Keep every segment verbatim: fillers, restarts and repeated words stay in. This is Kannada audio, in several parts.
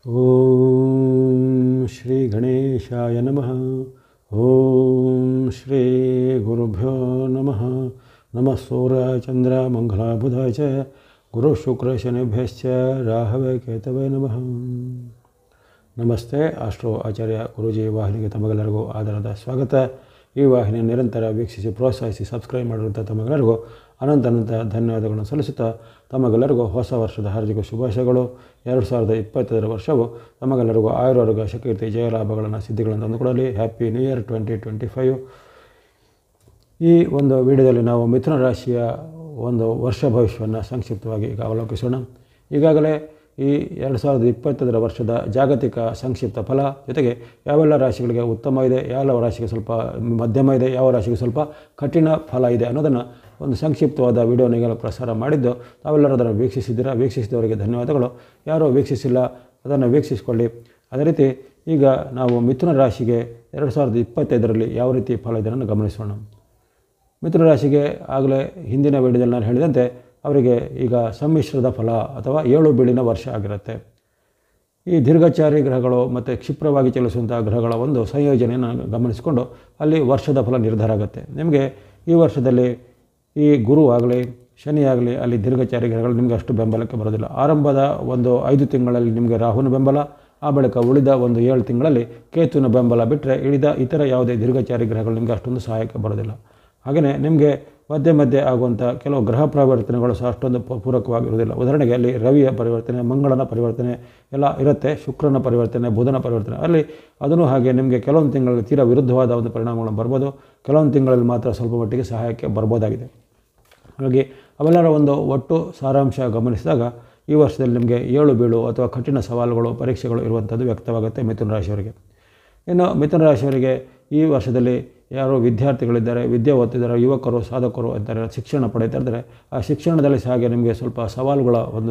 ಓಂ ಶ್ರೀ ಗಣೇಶಾಯ ನಮಃ. ಓಂ ಶ್ರೀ ಗುರುಭ್ಯೋ ನಮಃ. ನಮಃ ಸೂರ್ಯ ಚಂದ್ರ ಮಂಗಳ ಬುಧ ಚ ಗುರು ಶುಕ್ರ ಶನಿಭ್ಯಶ್ಚ ರಾಹವೇ ಕೇತವೇ ನಮಃ. ನಮಸ್ತೆ. ಆಸ್ಟ್ರೋ ಆಚಾರ್ಯ ಗುರೂಜಿ ವಾಹಿನಿಗೆ ತಮಗೆಲ್ಲರಿಗೂ ಆಧಾರದ ಸ್ವಾಗತ. ಈ ವಾಹಿನಿ ನಿರಂತರ ವೀಕ್ಷಿಸಿ ಪ್ರೋತ್ಸಾಹಿಸಿ ಸಬ್ಸ್ಕ್ರೈಬ್ ಮಾಡಿರುವಂಥ ತಮಗೆಲ್ಲರಿಗೂ ಅನಂತ ಅನಂತ ಧನ್ಯವಾದಗಳನ್ನು ಸಲ್ಲಿಸುತ್ತಾ ತಮಗೆಲ್ಲರಿಗೂ ಹೊಸ ವರ್ಷದ ಹಾರ್ದಿಕ ಶುಭಾಶಯಗಳು. ಎರಡು ಸಾವಿರದ ಇಪ್ಪತ್ತೈದರ ವರ್ಷವು ತಮಗೆಲ್ಲರಿಗೂ ಆಯುರಾರೋಗ್ಯ ಶಕೀರ್ತಿ ಜಯಲಾಭಗಳನ್ನು ಸಿದ್ಧಿಗಳನ್ನು ತಂದುಕೊಡಲಿ. Happy new year twenty twenty five. ಈ ಒಂದು ವಿಡಿಯೋದಲ್ಲಿ ನಾವು ಮಿಥುನ ರಾಶಿಯ ಒಂದು ವರ್ಷ ಭವಿಷ್ಯವನ್ನು ಸಂಕ್ಷಿಪ್ತವಾಗಿ ಈಗ ಅವಲೋಕಿಸೋಣ. ಈಗಾಗಲೇ ಈ ಎರಡು ಸಾವಿರದ ಇಪ್ಪತ್ತೈದರ ವರ್ಷದ ಜಾಗತಿಕ ಸಂಕ್ಷಿಪ್ತ ಫಲ ಜೊತೆಗೆ ಯಾವೆಲ್ಲ ರಾಶಿಗಳಿಗೆ ಉತ್ತಮ ಇದೆ, ಯಾವ ರಾಶಿಗೆ ಸ್ವಲ್ಪ ಮಧ್ಯಮ ಇದೆ, ಯಾವ ರಾಶಿಗೆ ಸ್ವಲ್ಪ ಕಠಿಣ ಫಲ ಇದೆ ಅನ್ನೋದನ್ನು ಒಂದು ಸಂಕ್ಷಿಪ್ತವಾದ ವಿಡಿಯೋನಿಗೆಲ್ಲ ಪ್ರಸಾರ ಮಾಡಿದ್ದು ತಾವೆಲ್ಲರೂ ಅದನ್ನು ವೀಕ್ಷಿಸಿದ್ದೀರಾ. ವೀಕ್ಷಿಸಿದವರಿಗೆ ಧನ್ಯವಾದಗಳು. ಯಾರೋ ವೀಕ್ಷಿಸಿಲ್ಲ ಅದನ್ನು ವೀಕ್ಷಿಸಿಕೊಳ್ಳಿ. ಅದೇ ರೀತಿ ಈಗ ನಾವು ಮಿಥುನ ರಾಶಿಗೆ ಎರಡು ಸಾವಿರದ ಇಪ್ಪತ್ತೈದರಲ್ಲಿ ಯಾವ ರೀತಿ ಫಲ ಇದೆ ಅನ್ನೋದನ್ನು ಗಮನಿಸೋಣ. ಮಿಥುನ ರಾಶಿಗೆ ಆಗಲೇ ಹಿಂದಿನ ವಿಡಿಯೋದಲ್ಲಿ ನಾನು ಹೇಳಿದಂತೆ ಅವರಿಗೆ ಈಗ ಸಮ್ಮಿಶ್ರದ ಫಲ ಅಥವಾ ಏಳು ಬೀಳಿನ ವರ್ಷ ಆಗಿರುತ್ತೆ. ಈ ದೀರ್ಘಚಾರಿ ಗ್ರಹಗಳು ಮತ್ತು ಕ್ಷಿಪ್ರವಾಗಿ ಚಲಿಸುವಂಥ ಗ್ರಹಗಳ ಒಂದು ಸಂಯೋಜನೆಯನ್ನು ಗಮನಿಸಿಕೊಂಡು ಅಲ್ಲಿ ವರ್ಷದ ಫಲ ನಿರ್ಧಾರ ಆಗುತ್ತೆ. ನಿಮಗೆ ಈ ವರ್ಷದಲ್ಲಿ ಈ ಗುರು ಆಗಲಿ ಶನಿ ಆಗಲಿ ಅಲ್ಲಿ ದೀರ್ಘಚಾರಿ ಗ್ರಹಗಳು ನಿಮಗೆ ಅಷ್ಟು ಬೆಂಬಲಕ್ಕೆ ಬರೋದಿಲ್ಲ. ಆರಂಭದ ಒಂದು ಐದು ತಿಂಗಳಲ್ಲಿ ನಿಮಗೆ ರಾಹುನ ಬೆಂಬಲ, ಆ ಬಳಿಕ ಉಳಿದ ಒಂದು ಏಳು ತಿಂಗಳಲ್ಲಿ ಕೇತುವಿನ ಬೆಂಬಲ ಬಿಟ್ಟರೆ ಉಳಿದ ಇತರ ಯಾವುದೇ ದೀರ್ಘಚಾರಿ ಗ್ರಹಗಳು ನಿಮಗೆ ಅಷ್ಟೊಂದು ಸಹಾಯಕ್ಕೆ ಬರೋದಿಲ್ಲ. ಹಾಗೆಯೇ ನಿಮಗೆ ಮಧ್ಯೆ ಮಧ್ಯೆ ಆಗುವಂಥ ಕೆಲವು ಗ್ರಹ ಪರಿವರ್ತನೆಗಳು ಸಹ ಅಷ್ಟೊಂದು ಪೂರಕವಾಗಿರುವುದಿಲ್ಲ. ಉದಾಹರಣೆಗೆ ಅಲ್ಲಿ ರವಿಯ ಪರಿವರ್ತನೆ, ಮಂಗಳನ ಪರಿವರ್ತನೆ ಎಲ್ಲ ಇರುತ್ತೆ, ಶುಕ್ರನ ಪರಿವರ್ತನೆ, ಬುಧನ ಪರಿವರ್ತನೆ ಅಲ್ಲಿ ಅದನ್ನು ಹಾಗೆ ನಿಮಗೆ ಕೆಲವೊಂದು ತಿಂಗಳಲ್ಲಿ ತೀರಾ ವಿರುದ್ಧವಾದ ಒಂದು ಪರಿಣಾಮಗಳನ್ನು ಬರ್ಬೋದು. ಕೆಲವೊಂದು ತಿಂಗಳಲ್ಲಿ ಮಾತ್ರ ಸ್ವಲ್ಪ ಮಟ್ಟಿಗೆ ಸಹಾಯಕ್ಕೆ ಬರ್ಬೋದಾಗಿದೆ. ಹಾಗಾಗಿ ಅವೆಲ್ಲರ ಒಂದು ಒಟ್ಟು ಸಾರಾಂಶ ಗಮನಿಸಿದಾಗ ಈ ವರ್ಷದಲ್ಲಿ ನಿಮಗೆ ಏಳು ಬೀಳು ಅಥವಾ ಕಠಿಣ ಸವಾಲುಗಳು ಪರೀಕ್ಷೆಗಳು ಇರುವಂಥದ್ದು ವ್ಯಕ್ತವಾಗುತ್ತೆ ಮಿಥುನ ರಾಶಿಯವರಿಗೆ. ಇನ್ನು ಮಿಥುನ ರಾಶಿಯವರಿಗೆ ಈ ವರ್ಷದಲ್ಲಿ ಯಾರು ವಿದ್ಯಾರ್ಥಿಗಳಿದ್ದಾರೆ, ವಿದ್ಯೆ ಓದ್ತಿದ್ದಾರೆ, ಯುವಕರು, ಸಾಧಕರು ಅಂತಾರೆ, ಶಿಕ್ಷಣ ಪಡೀತಾ ಇದ್ದಾರೆ, ಆ ಶಿಕ್ಷಣದಲ್ಲಿ ಸಹ ಹಾಗೆ ನಿಮಗೆ ಸ್ವಲ್ಪ ಸವಾಲುಗಳ ಒಂದು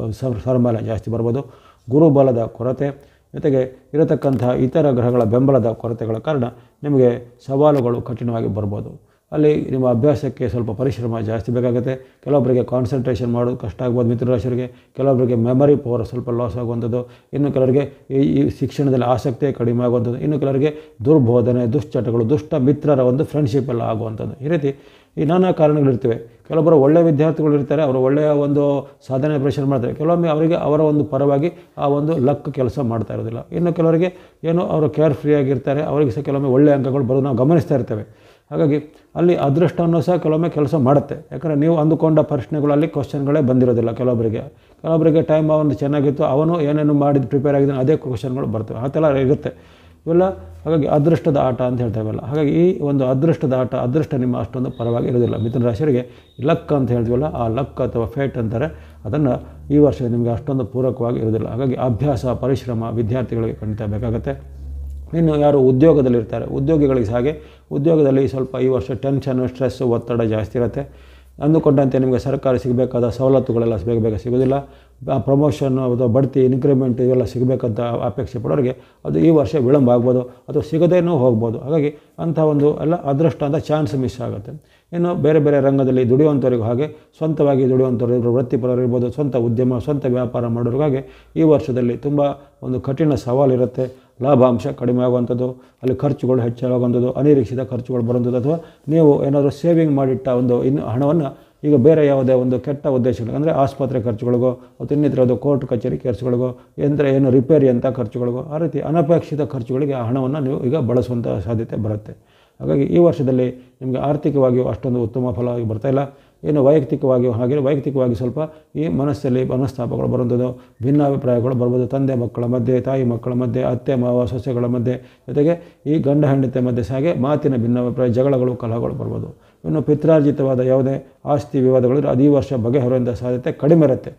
ಸರಮಾಲೆ ಜಾಸ್ತಿ ಬರ್ಬೋದು. ಗುರುಬಲದ ಕೊರತೆ ಜೊತೆಗೆ ಇರತಕ್ಕಂತಹ ಇತರ ಗ್ರಹಗಳ ಬೆಂಬಲದ ಕೊರತೆಗಳ ಕಾರಣ ನಿಮಗೆ ಸವಾಲುಗಳು ಕಠಿಣವಾಗಿ ಬರ್ಬೋದು. ಅಲ್ಲಿ ನಿಮ್ಮ ಅಭ್ಯಾಸಕ್ಕೆ ಸ್ವಲ್ಪ ಪರಿಶ್ರಮ ಜಾಸ್ತಿ ಬೇಕಾಗುತ್ತೆ. ಕೆಲವೊಬ್ಬರಿಗೆ ಕಾನ್ಸಂಟ್ರೇಷನ್ ಮಾಡೋದು ಕಷ್ಟ ಆಗ್ಬೋದು ಮಿಥುನ ರಾಶಿಯವರಿಗೆ. ಕೆಲವೊಬ್ಬರಿಗೆ ಮೆಮರಿ ಪವರ್ ಸ್ವಲ್ಪ ಲಾಸ್ ಆಗುವಂಥದ್ದು, ಇನ್ನು ಕೆಲವರಿಗೆ ಈ ಶಿಕ್ಷಣದಲ್ಲಿ ಆಸಕ್ತಿ ಕಡಿಮೆ ಆಗುವಂಥದ್ದು, ಇನ್ನು ಕೆಲವರಿಗೆ ದುರ್ಬೋಧನೆ, ದುಶ್ಚಟಗಳು, ದುಷ್ಟ ಮಿತ್ರರ ಒಂದು ಫ್ರೆಂಡ್ಶಿಪ್ ಎಲ್ಲ ಆಗುವಂಥದ್ದು. ಈ ರೀತಿ ಈ ನಾನಾ ಕಾರಣಗಳಿರ್ತವೆ. ಕೆಲವೊಬ್ಬರು ಒಳ್ಳೆಯ ವಿದ್ಯಾರ್ಥಿಗಳು ಇರ್ತಾರೆ, ಅವರು ಒಳ್ಳೆಯ ಒಂದು ಸಾಧನೆ ಪ್ರದರ್ಶನ ಮಾಡ್ತಾರೆ. ಕೆಲವೊಮ್ಮೆ ಅವರಿಗೆ ಅವರ ಒಂದು ಪರವಾಗಿ ಆ ಒಂದು ಲಕ್ ಕೆಲಸ ಮಾಡ್ತಾ ಇರೋದಿಲ್ಲ. ಇನ್ನು ಕೆಲವರಿಗೆ ಏನೋ ಅವರು ಕೇರ್ ಫ್ರೀ ಆಗಿರ್ತಾರೆ, ಅವರಿಗೆ ಸಹ ಕೆಲವೊಮ್ಮೆ ಒಳ್ಳೆಯ ಅಂಕಗಳು ಬರೋದು ನಾವು ಗಮನಿಸ್ತಾ ಇರ್ತೇವೆ. ಹಾಗಾಗಿ ಅಲ್ಲಿ ಅದೃಷ್ಟವನ್ನು ಸಹ ಕೆಲವೊಮ್ಮೆ ಕೆಲಸ ಮಾಡುತ್ತೆ. ಯಾಕಂದರೆ ನೀವು ಅಂದುಕೊಂಡ ಪ್ರಶ್ನೆಗಳು ಅಲ್ಲಿ ಕ್ವಶನ್ಗಳೇ ಬಂದಿರೋದಿಲ್ಲ. ಕೆಲವೊಬ್ಬರಿಗೆ ಕೆಲವೊಬ್ಬರಿಗೆ ಟೈಮ್ ಒಂದು ಚೆನ್ನಾಗಿತ್ತು, ಅವನು ಏನೇನು ಮಾಡಿದ್ದು ಪ್ರಿಪೇರ್ ಆಗಿದ್ದಾನೆ ಅದೇ ಕ್ವಶನ್ಗಳು ಬರ್ತವೆ, ಆ ಥರ ಇರುತ್ತೆ ಇವೆಲ್ಲ. ಹಾಗಾಗಿ ಅದೃಷ್ಟದ ಆಟ ಅಂತ ಹೇಳ್ತೇವಲ್ಲ, ಹಾಗಾಗಿ ಈ ಒಂದು ಅದೃಷ್ಟದ ಆಟ ಅದೃಷ್ಟ ನಿಮ್ಮ ಅಷ್ಟೊಂದು ಪರವಾಗಿ ಇರೋದಿಲ್ಲ. ಮಿಥುನ ರಾಶಿಯವರಿಗೆ ಲಕ್ ಅಂತ ಹೇಳ್ತೀವಲ್ಲ, ಆ ಲಕ್ ಅಥವಾ ಫೇಟ್ ಅಂತಾರೆ, ಅದನ್ನು ಈ ವರ್ಷ ನಿಮಗೆ ಅಷ್ಟೊಂದು ಪೂರಕವಾಗಿ ಇರೋದಿಲ್ಲ. ಹಾಗಾಗಿ ಅಭ್ಯಾಸ ಪರಿಶ್ರಮ ವಿದ್ಯಾರ್ಥಿಗಳಿಗೆ ಖಂಡಿತ ಬೇಕಾಗುತ್ತೆ. ಇನ್ನು ಯಾರು ಉದ್ಯೋಗದಲ್ಲಿರ್ತಾರೆ ಉದ್ಯೋಗಿಗಳಿಗೆ ಹಾಗೆ ಉದ್ಯೋಗದಲ್ಲಿ ಸ್ವಲ್ಪ ಈ ವರ್ಷ ಟೆನ್ಷನ್, ಸ್ಟ್ರೆಸ್ಸು, ಒತ್ತಡ ಜಾಸ್ತಿ ಇರುತ್ತೆ. ಅಂದುಕೊಂಡಂತೆ ನಿಮಗೆ ಸರ್ಕಾರ ಸಿಗಬೇಕಾದ ಸವಲತ್ತುಗಳೆಲ್ಲ ಬೇಗ ಬೇಗ ಸಿಗೋದಿಲ್ಲ. ಪ್ರಮೋಷನ್ನು ಅಥವಾ ಬಡ್ತಿ, ಇನ್ಕ್ರಿಮೆಂಟ್ ಇವೆಲ್ಲ ಸಿಗಬೇಕಂತ ಅಪೇಕ್ಷೆ ಪಡೋರಿಗೆ ಅದು ಈ ವರ್ಷ ವಿಳಂಬ ಆಗ್ಬೋದು ಅಥವಾ ಸಿಗದೇನೂ ಹೋಗ್ಬೋದು. ಹಾಗಾಗಿ ಅಂಥ ಒಂದು ಎಲ್ಲ ಅದೃಷ್ಟ ಅಂತ ಚಾನ್ಸ್ ಮಿಸ್ ಆಗುತ್ತೆ. ಇನ್ನು ಬೇರೆ ಬೇರೆ ರಂಗದಲ್ಲಿ ದುಡಿಯುವಂಥವ್ರಿಗೂ ಹಾಗೆ ಸ್ವಂತವಾಗಿ ದುಡಿಯುವಂಥವ್ರು ವೃತ್ತಿಪರರು ಇರ್ಬೋದು, ಸ್ವಂತ ಉದ್ಯಮ ಸ್ವಂತ ವ್ಯಾಪಾರ ಮಾಡೋರಿಗೆ ಹಾಗೆ ಈ ವರ್ಷದಲ್ಲಿ ತುಂಬ ಒಂದು ಕಠಿಣ ಸವಾಲಿರುತ್ತೆ. ಲಾಭಾಂಶ ಕಡಿಮೆ ಆಗುವಂಥದ್ದು, ಅಲ್ಲಿ ಖರ್ಚುಗಳು ಹೆಚ್ಚಾಗುವಂಥದ್ದು, ಅನಿರೀಕ್ಷಿತ ಖರ್ಚುಗಳು ಬರುವಂಥದ್ದು, ಅಥವಾ ನೀವು ಏನಾದರೂ ಸೇವಿಂಗ್ ಮಾಡಿಟ್ಟ ಒಂದು ಇನ್ನು ಹಣವನ್ನು ಈಗ ಬೇರೆ ಯಾವುದೇ ಒಂದು ಕೆಟ್ಟ ಉದ್ದೇಶಗಳು ಅಂದರೆ ಆಸ್ಪತ್ರೆ ಖರ್ಚುಗಳಿಗೋ ಅಥವಾ ಇನ್ನಿತರ ಕೋರ್ಟ್ ಕಚೇರಿ ಖರ್ಚುಗಳಿಗೋ ಯಂತ್ರ ಏನು ರಿಪೇರಿ ಅಂತ ಖರ್ಚುಗಳಿಗೋ ಆ ರೀತಿ ಅನಪೇಕ್ಷಿತ ಖರ್ಚುಗಳಿಗೆ ಆ ಹಣವನ್ನು ನೀವು ಈಗ ಬಳಸುವಂಥ ಸಾಧ್ಯತೆ ಬರುತ್ತೆ. ಹಾಗಾಗಿ ಈ ವರ್ಷದಲ್ಲಿ ನಿಮಗೆ ಆರ್ಥಿಕವಾಗಿಯೂ ಅಷ್ಟೊಂದು ಉತ್ತಮ ಫಲವಾಗಿ ಬರ್ತಾಯಿಲ್ಲ. ಏನು ವೈಯಕ್ತಿಕವಾಗಿಯೂ ಹಾಗೆ ವೈಯಕ್ತಿಕವಾಗಿ ಸ್ವಲ್ಪ ಈ ಮನಸ್ಸಲ್ಲಿ ಮನಸ್ತಾಪಗಳು ಬರುವಂಥದ್ದು, ಭಿನ್ನಾಭಿಪ್ರಾಯಗಳು ಬರ್ಬೋದು. ತಂದೆ ಮಕ್ಕಳ ಮಧ್ಯೆ, ತಾಯಿ ಮಕ್ಕಳ ಮಧ್ಯೆ, ಅತ್ತೆ ಮಾವ ಸೊಸೆಗಳ ಮಧ್ಯೆ, ಜೊತೆಗೆ ಈ ಗಂಡ ಹೆಂಡತಿ ಮಧ್ಯೆ ಸಹ ಹಾಗೆ ಮಾತಿನ ಭಿನ್ನಾಭಿಪ್ರಾಯ, ಜಗಳಗಳು, ಕಲಹಗಳು ಬರ್ಬೋದು. ಇನ್ನು ಪಿತ್ರಾರ್ಜಿತವಾದ ಯಾವುದೇ ಆಸ್ತಿ ವಿವಾದಗಳು ಅದು ಈ ವರ್ಷ ಬಗೆಹರುವಂಥ ಸಾಧ್ಯತೆ ಕಡಿಮೆ ಇರುತ್ತೆ.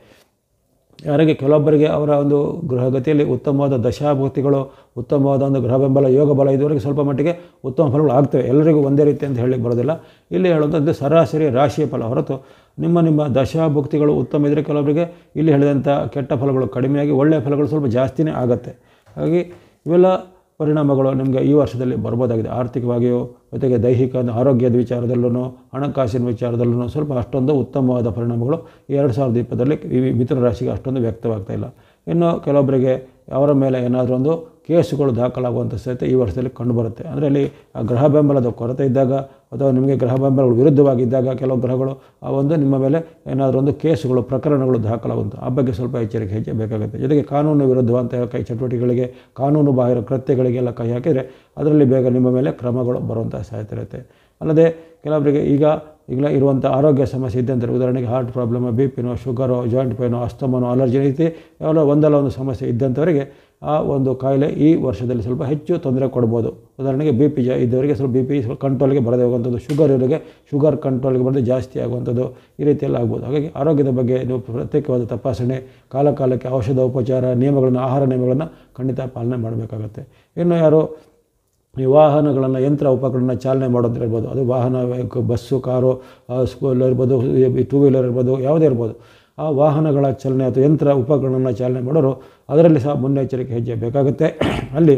ಯಾರಿಗೆ ಕೆಲವೊಬ್ಬರಿಗೆ ಅವರ ಒಂದು ಗೃಹಗತಿಯಲ್ಲಿ ಉತ್ತಮವಾದ ದಶಾಭೂತಿಗಳು, ಉತ್ತಮವಾದ ಒಂದು ಗ್ರಹ ಬೆಂಬಲ, ಯೋಗ ಬಲ ಇದುವರೆಗೆ ಸ್ವಲ್ಪ ಮಟ್ಟಿಗೆ ಉತ್ತಮ ಫಲಗಳು ಆಗ್ತವೆ. ಎಲ್ಲರಿಗೂ ಒಂದೇ ರೀತಿ ಅಂತ ಹೇಳಲಿಕ್ಕೆ ಬರೋದಿಲ್ಲ. ಇಲ್ಲಿ ಹೇಳುವಂಥದ್ದು ಸರಾಸರಿ ರಾಶಿಯ ಫಲ ಹೊರತು ನಿಮ್ಮ ನಿಮ್ಮ ದಶಾಭುಕ್ತಿಗಳು ಉತ್ತಮ ಇದ್ದರೆ ಕೆಲವೊಬ್ಬರಿಗೆ ಇಲ್ಲಿ ಹೇಳಿದಂಥ ಕೆಟ್ಟ ಫಲಗಳು ಕಡಿಮೆಯಾಗಿ ಒಳ್ಳೆಯ ಫಲಗಳು ಸ್ವಲ್ಪ ಜಾಸ್ತಿನೇ ಆಗುತ್ತೆ. ಹಾಗಾಗಿ ಇವೆಲ್ಲ ಪರಿಣಾಮಗಳು ನಿಮಗೆ ಈ ವರ್ಷದಲ್ಲಿ ಬರ್ಬೋದಾಗಿದೆ. ಆರ್ಥಿಕವಾಗಿಯೂ ಜೊತೆಗೆ ದೈಹಿಕ ಆರೋಗ್ಯದ ವಿಚಾರದಲ್ಲೂ ಹಣಕಾಸಿನ ವಿಚಾರದಲ್ಲೂ ಸ್ವಲ್ಪ ಅಷ್ಟೊಂದು ಉತ್ತಮವಾದ ಪರಿಣಾಮಗಳು ಈ ಎರಡು ಸಾವಿರದ ಇಪ್ಪತ್ತರಲ್ಲಿ ಈ ಮಿಥುನ ರಾಶಿಗೆ ಅಷ್ಟೊಂದು ವ್ಯಕ್ತವಾಗ್ತಾ ಇಲ್ಲ. ಇನ್ನು ಕೆಲವೊಬ್ಬರಿಗೆ ಅವರ ಮೇಲೆ ಏನಾದರೂ ಒಂದು ಕೇಸುಗಳು ದಾಖಲಾಗುವಂಥ ಸಾಧ್ಯತೆ ಈ ವರ್ಷದಲ್ಲಿ ಕಂಡುಬರುತ್ತೆ. ಅಂದರೆ ಅಲ್ಲಿ ಆ ಗ್ರಹ ಬೆಂಬಲದ ಕೊರತೆ ಇದ್ದಾಗ ಅಥವಾ ನಿಮಗೆ ಗ್ರಹ ಬೆಂಬಲಗಳು ವಿರುದ್ಧವಾಗಿದ್ದಾಗ ಕೆಲವು ಗ್ರಹಗಳು ಆ ಒಂದು ನಿಮ್ಮ ಮೇಲೆ ಏನಾದರೂ ಒಂದು ಕೇಸುಗಳು ಪ್ರಕರಣಗಳು ದಾಖಲಾಗುವಂಥ ಆ ಬಗ್ಗೆ ಸ್ವಲ್ಪ ಎಚ್ಚರಿಕೆ ಹೆಚ್ಚು ಬೇಕಾಗುತ್ತೆ. ಜೊತೆಗೆ ಕಾನೂನು ವಿರುದ್ಧವಂಥ ಕೈ ಚಟುವಟಿಕೆಗಳಿಗೆ ಕಾನೂನು ಬಾಹಿರ ಕೃತ್ಯಗಳಿಗೆಲ್ಲ ಕೈ ಹಾಕಿದರೆ ಅದರಲ್ಲಿ ಬೇಗ ನಿಮ್ಮ ಮೇಲೆ ಕ್ರಮಗಳು ಬರುವಂಥ ಸಾಧ್ಯತೆ ಇರುತ್ತೆ. ಅಲ್ಲದೆ ಕೆಲವರಿಗೆ ಈಗ ಈಗಲೇ ಇರುವಂಥ ಆರೋಗ್ಯ ಸಮಸ್ಯೆ ಇದ್ದಂತೆ ಉದಾಹರಣೆಗೆ ಹಾರ್ಟ್ ಪ್ರಾಬ್ಲಮ್, ಬಿ ಪಿನೋ, ಶುಗರೋ, ಜಾಯಿಂಟ್ ಪೇನೋ, ಅಸ್ತಮನೋ, ಅಲರ್ಜಿ ರೀತಿ ಯಾವಲ್ಲ ಒಂದಲ್ಲ ಒಂದು ಸಮಸ್ಯೆ ಇದ್ದಂಥವರಿಗೆ ಆ ಒಂದು ಕಾಯಿಲೆ ಈ ವರ್ಷದಲ್ಲಿ ಸ್ವಲ್ಪ ಹೆಚ್ಚು ತೊಂದರೆ ಕೊಡ್ಬೋದು. ಉದಾಹರಣೆಗೆ ಬಿ ಪಿ ಜ ಇದ್ದವರಿಗೆ ಸ್ವಲ್ಪ ಬಿ ಪಿ ಸ್ವಲ್ಪ ಕಂಟ್ರೋಲ್ಗೆ ಬರದೇ ಹೋಗುವಂಥದ್ದು, ಶುಗರ್ ಇವರಿಗೆ ಶುಗರ್ ಕಂಟ್ರೋಲ್ಗೆ ಬರದೆ ಜಾಸ್ತಿ ಆಗುವಂಥದ್ದು ಈ ರೀತಿಯೆಲ್ಲ ಆಗ್ಬೋದು. ಹಾಗಾಗಿ ಆರೋಗ್ಯದ ಬಗ್ಗೆ ನೀವು ಪ್ರತ್ಯೇಕವಾದ ತಪಾಸಣೆ, ಕಾಲ ಕಾಲಕ್ಕೆ ಔಷಧ ಉಪಚಾರ ನಿಯಮಗಳನ್ನು, ಆಹಾರ ನಿಯಮಗಳನ್ನು ಖಂಡಿತ ಪಾಲನೆ ಮಾಡಬೇಕಾಗತ್ತೆ. ಇನ್ನು ಯಾರು ಈ ವಾಹನಗಳನ್ನು, ಯಂತ್ರ ಉಪಕರಣ ಚಾಲನೆ ಮಾಡೋದು ಇರ್ಬೋದು, ಅದು ವಾಹನ ಬಸ್ಸು, ಕಾರು, ಸ್ಕೂಲ್ ಇರ್ಬೋದು, ಟೂ ವೀಲರ್ ಇರ್ಬೋದು, ಯಾವುದೇ ಇರ್ಬೋದು, ಆ ವಾಹನಗಳ ಚಾಲನೆ ಅಥವಾ ಯಂತ್ರ ಉಪಕರಣನ ಚಾಲನೆ ಮಾಡೋರು ಅದರಲ್ಲಿ ಸಹ ಮುನ್ನೆಚ್ಚರಿಕೆ ಹೆಜ್ಜೆ ಬೇಕಾಗುತ್ತೆ. ಅಲ್ಲಿ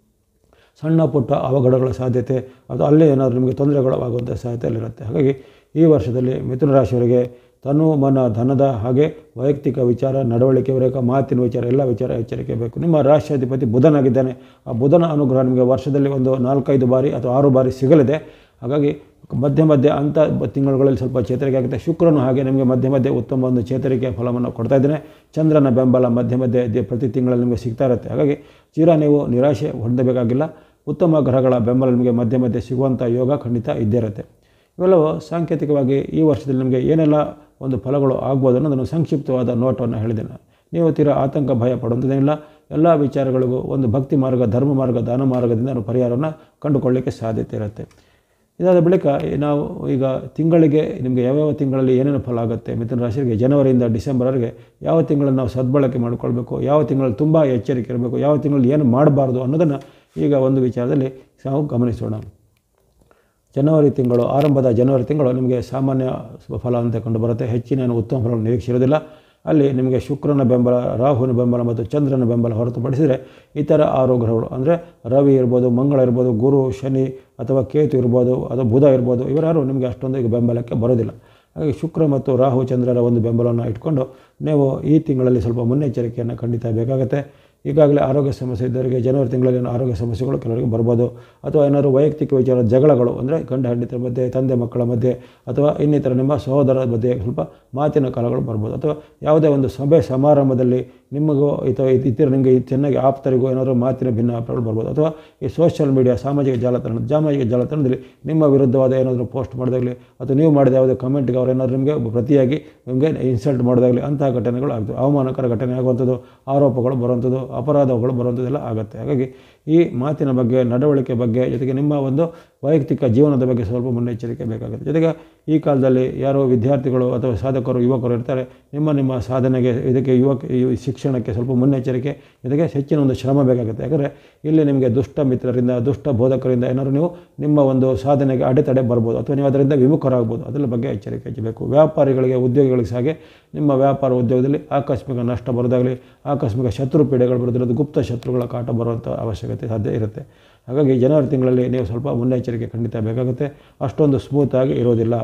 ಸಣ್ಣ ಪುಟ್ಟ ಅವಘಡಗಳ ಸಾಧ್ಯತೆ ಅಥವಾ ಅಲ್ಲೇ ಏನಾದರೂ ನಿಮಗೆ ತೊಂದರೆಗಳು ಆಗುವಂಥ ಸಾಧ್ಯತೆಯಲ್ಲಿರುತ್ತೆ. ಹಾಗಾಗಿ ಈ ವರ್ಷದಲ್ಲಿ ಮಿಥುನ ರಾಶಿಯವರಿಗೆ ತನು, ಮನ, ಧನದ ಹಾಗೆ ವೈಯಕ್ತಿಕ ವಿಚಾರ, ನಡವಳಿಕೆ ವಿವೇಕ, ಮಾತಿನ ವಿಚಾರ ಎಲ್ಲ ವಿಚಾರ ಎಚ್ಚರಿಕೆ ಬೇಕು. ನಿಮ್ಮ ರಾಶಿಯಾಧಿಪತಿ ಬುಧನಾಗಿದ್ದಾನೆ. ಆ ಬುಧನ ಅನುಗ್ರಹ ನಿಮಗೆ ವರ್ಷದಲ್ಲಿ ಒಂದು ನಾಲ್ಕೈದು ಬಾರಿ ಅಥವಾ ಆರು ಬಾರಿ ಸಿಗಲಿದೆ. ಹಾಗಾಗಿ ಮಧ್ಯೆ ಮಧ್ಯೆ ಅಂಥ ತಿಂಗಳುಗಳಲ್ಲಿ ಸ್ವಲ್ಪ ಚೇತರಿಕೆ ಆಗುತ್ತೆ. ಶುಕ್ರನು ಹಾಗೆ ನಿಮಗೆ ಮಧ್ಯೆ ಮಧ್ಯೆ ಉತ್ತಮ ಒಂದು ಚೇತರಿಕೆಯ ಫಲವನ್ನು ಕೊಡ್ತಾ ಇದ್ದೇನೆ. ಚಂದ್ರನ ಬೆಂಬಲ ಮಧ್ಯೆ ಮಧ್ಯೆ ಪ್ರತಿ ತಿಂಗಳಲ್ಲಿ ನಿಮಗೆ ಸಿಗ್ತಾ ಇರುತ್ತೆ. ಹಾಗಾಗಿ ತೀರಾ ನೀವು ನಿರಾಶೆ ಹೊಂದಬೇಕಾಗಿಲ್ಲ. ಉತ್ತಮ ಗ್ರಹಗಳ ಬೆಂಬಲ ನಿಮಗೆ ಮಧ್ಯೆ ಮಧ್ಯೆ ಸಿಗುವಂಥ ಯೋಗ ಖಂಡಿತ ಇದ್ದೇ ಇರುತ್ತೆ. ಇವೆಲ್ಲವೂ ಸಾಂಕೇತಿಕವಾಗಿ ಈ ವರ್ಷದಲ್ಲಿ ನಿಮಗೆ ಏನೆಲ್ಲ ಒಂದು ಫಲಗಳು ಆಗ್ಬೋದು ಅನ್ನೋದನ್ನು ಸಂಕ್ಷಿಪ್ತವಾದ ನೋಟವನ್ನು ಹೇಳಿದ್ದೇನೆ. ನೀವು ತೀರಾ ಆತಂಕ ಭಯ ಪಡುವಂಥದ್ದೇನಿಲ್ಲ. ಎಲ್ಲ ವಿಚಾರಗಳಿಗೂ ಒಂದು ಭಕ್ತಿ ಮಾರ್ಗ, ಧರ್ಮ ಮಾರ್ಗ, ದಾನ ಮಾರ್ಗದಿಂದ ನಾವು ಪರಿಹಾರವನ್ನು ಕಂಡುಕೊಳ್ಳಲಿಕ್ಕೆ ಸಾಧ್ಯತೆ ಇರುತ್ತೆ. ಇದಾದ ಬಳಿಕ ನಾವು ಈಗ ತಿಂಗಳಿಗೆ ನಿಮಗೆ ಯಾವ್ಯಾವ ತಿಂಗಳಲ್ಲಿ ಏನೇನು ಫಲ ಆಗುತ್ತೆ ಮಿಥುನ ರಾಶಿಗೆ ಜನವರಿಯಿಂದ ಡಿಸೆಂಬರ್ವರೆಗೆ ಯಾವ ತಿಂಗಳನ್ನು ನಾವು ಸದ್ಬಳಕೆ ಮಾಡಿಕೊಳ್ಬೇಕು, ಯಾವ ತಿಂಗಳಲ್ಲಿ ತುಂಬ ಎಚ್ಚರಿಕೆ ಇರಬೇಕು, ಯಾವ ತಿಂಗಳಲ್ಲಿ ಏನು ಮಾಡಬಾರ್ದು ಅನ್ನೋದನ್ನು ಈಗ ಒಂದು ವಿಚಾರದಲ್ಲಿ ನಾವು ಗಮನಿಸೋಣ. ಜನವರಿ ತಿಂಗಳು, ಆರಂಭದ ಜನವರಿ ತಿಂಗಳು ನಿಮಗೆ ಸಾಮಾನ್ಯ ಫಲ ಅಂತ ಕಂಡು ಬರುತ್ತೆ. ಹೆಚ್ಚಿನ ಉತ್ತಮ ಫಲವನ್ನು ನಿರೀಕ್ಷಿರೋದಿಲ್ಲ. ಅಲ್ಲಿ ನಿಮಗೆ ಶುಕ್ರನ ಬೆಂಬಲ, ರಾಹುವಿನ ಬೆಂಬಲ ಮತ್ತು ಚಂದ್ರನ ಬೆಂಬಲ ಹೊರತುಪಡಿಸಿದರೆ ಇತರ ಆರು ಗ್ರಹಗಳು ಅಂದರೆ ರವಿ ಇರ್ಬೋದು, ಮಂಗಳ ಇರ್ಬೋದು, ಗುರು, ಶನಿ ಅಥವಾ ಕೇತು ಇರ್ಬೋದು ಅಥವಾ ಬುಧ ಇರ್ಬೋದು, ಇವರಾರು ನಿಮಗೆ ಅಷ್ಟೊಂದು ಈಗ ಬೆಂಬಲಕ್ಕೆ ಬರೋದಿಲ್ಲ. ಹಾಗಾಗಿ ಶುಕ್ರ ಮತ್ತು ರಾಹು ಚಂದ್ರರ ಒಂದು ಬೆಂಬಲವನ್ನು ಇಟ್ಕೊಂಡು ನೀವು ಈ ತಿಂಗಳಲ್ಲಿ ಸ್ವಲ್ಪ ಮುನ್ನೆಚ್ಚರಿಕೆಯನ್ನು ಖಂಡಿತ ಬೇಕಾಗುತ್ತೆ. ಈಗಾಗಲೇ ಆರೋಗ್ಯ ಸಮಸ್ಯೆ ಇದ್ದವರಿಗೆ ಜನವರಿ ತಿಂಗಳಲ್ಲಿ ಆರೋಗ್ಯ ಸಮಸ್ಯೆಗಳು ಕೆಲವರಿಗೆ ಬರ್ಬೋದು. ಅಥವಾ ಏನಾದರೂ ವೈಯಕ್ತಿಕ ವಿಚಾರ ಜಗಳಗಳು ಅಂದರೆ ಗಂಡ ಹೆಂಡತಿರ ಮಧ್ಯೆ, ತಂದೆ ಮಕ್ಕಳ ಮಧ್ಯೆ ಅಥವಾ ಇನ್ನಿತರ ನಿಮ್ಮ ಸಹೋದರರ ಮಧ್ಯೆ ಸ್ವಲ್ಪ ಮಾತಿನ ಕಾಲಗಳು ಬರ್ಬೋದು. ಅಥವಾ ಯಾವುದೇ ಒಂದು ಸಭೆ ಸಮಾರಂಭದಲ್ಲಿ ನಿಮಗೂ ಅಥವಾ ಇತರ ನಿಮಗೆ ಚೆನ್ನಾಗಿ ಆಪ್ತರಿಗೂ ಏನಾದರೂ ಮಾತಿನ ಭಿನ್ನಾಭಿಪ್ರಾಯಗಳು ಬರ್ಬೋದು. ಅಥವಾ ಈ ಸೋಷಿಯಲ್ ಮೀಡಿಯಾ, ಸಾಮಾಜಿಕ ಜಾಲತಾಣ ಸಾಮಾಜಿಕ ಜಾಲತಾಣದಲ್ಲಿ ನಿಮ್ಮ ವಿರುದ್ಧವಾದ ಏನಾದರೂ ಪೋಸ್ಟ್ ಮಾಡಿದಾಗಲಿ ಅಥವಾ ನೀವು ಮಾಡಿದ ಯಾವುದೇ ಕಮೆಂಟ್ಗೆ ಅವ್ರು ಏನಾದರೂ ನಿಮಗೆ ಪ್ರತಿಯಾಗಿ ನಿಮಗೆ ಇನ್ಸಲ್ಟ್ ಮಾಡೋದಾಗಲಿ ಅಂತಹ ಘಟನೆಗಳು ಆಗ್ತವೆ. ಅವಮಾನಕರ ಘಟನೆ ಆಗುವಂಥದ್ದು, ಆರೋಪಗಳು ಬರುವಂಥದ್ದು, ಅಪರಾಧಗಳು ಬರುವಂಥದ್ದೆಲ್ಲ ಆಗುತ್ತೆ. ಹಾಗಾಗಿ ಈ ಮಾತಿನ ಬಗ್ಗೆ, ನಡವಳಿಕೆ ಬಗ್ಗೆ, ಜೊತೆಗೆ ನಿಮ್ಮ ಒಂದು ವೈಯಕ್ತಿಕ ಜೀವನದ ಬಗ್ಗೆ ಸ್ವಲ್ಪ ಮುನ್ನೆಚ್ಚರಿಕೆ ಬೇಕಾಗುತ್ತೆ. ಜೊತೆಗೆ ಈ ಕಾಲದಲ್ಲಿ ಯಾರೋ ವಿದ್ಯಾರ್ಥಿಗಳು ಅಥವಾ ಸಾಧಕರು, ಯುವಕರು ಇರ್ತಾರೆ, ನಿಮ್ಮ ನಿಮ್ಮ ಸಾಧನೆಗೆ ಇದಕ್ಕೆ ಯುವಕ ಶಿಕ್ಷಣಕ್ಕೆ ಸ್ವಲ್ಪ ಮುನ್ನೆಚ್ಚರಿಕೆ, ಜೊತೆಗೆ ಹೆಚ್ಚಿನ ಒಂದು ಶ್ರಮ ಬೇಕಾಗುತ್ತೆ. ಯಾಕಂದರೆ ಇಲ್ಲಿ ನಿಮಗೆ ದುಷ್ಟ ಮಿತ್ರರಿಂದ, ದುಷ್ಟ ಬೋಧಕರಿಂದ ಏನಾದರೂ ನೀವು ನಿಮ್ಮ ಒಂದು ಸಾಧನೆಗೆ ಅಡೆತಡೆ ಬರ್ಬೋದು ಅಥವಾ ನೀವು ಅದರಿಂದ ವಿಮುಖರಾಗ್ಬೋದು. ಅದರ ಬಗ್ಗೆ ಎಚ್ಚರಿಕೆ ಹೆಚ್ಚಬೇಕು. ವ್ಯಾಪಾರಿಗಳಿಗೆ, ಉದ್ಯೋಗಿಗಳಿಗೆ ಸಹ ನಿಮ್ಮ ವ್ಯಾಪಾರ ಉದ್ಯೋಗದಲ್ಲಿ ಆಕಸ್ಮಿಕ ನಷ್ಟ ಬರೋದಾಗಲಿ, ಆಕಸ್ಮಿಕ ಶತ್ರು ಪೀಡೆಗಳು ಬರೋದ್ರದ್ದು, ಗುಪ್ತ ಶತ್ರುಗಳ ಕಾಟ ಬರುವಂಥ ಅವಶ್ಯಕತೆ ಸಾಧ್ಯ ಇರುತ್ತೆ. ಹಾಗಾಗಿ ಜನವರಿ ತಿಂಗಳಲ್ಲಿ ನೀವು ಸ್ವಲ್ಪ ಮುನ್ನೆಚ್ಚರಿಕೆ ಖಂಡಿತ ಬೇಕಾಗುತ್ತೆ. ಅಷ್ಟೊಂದು ಸ್ಮೂತಾಗಿ ಇರೋದಿಲ್ಲ.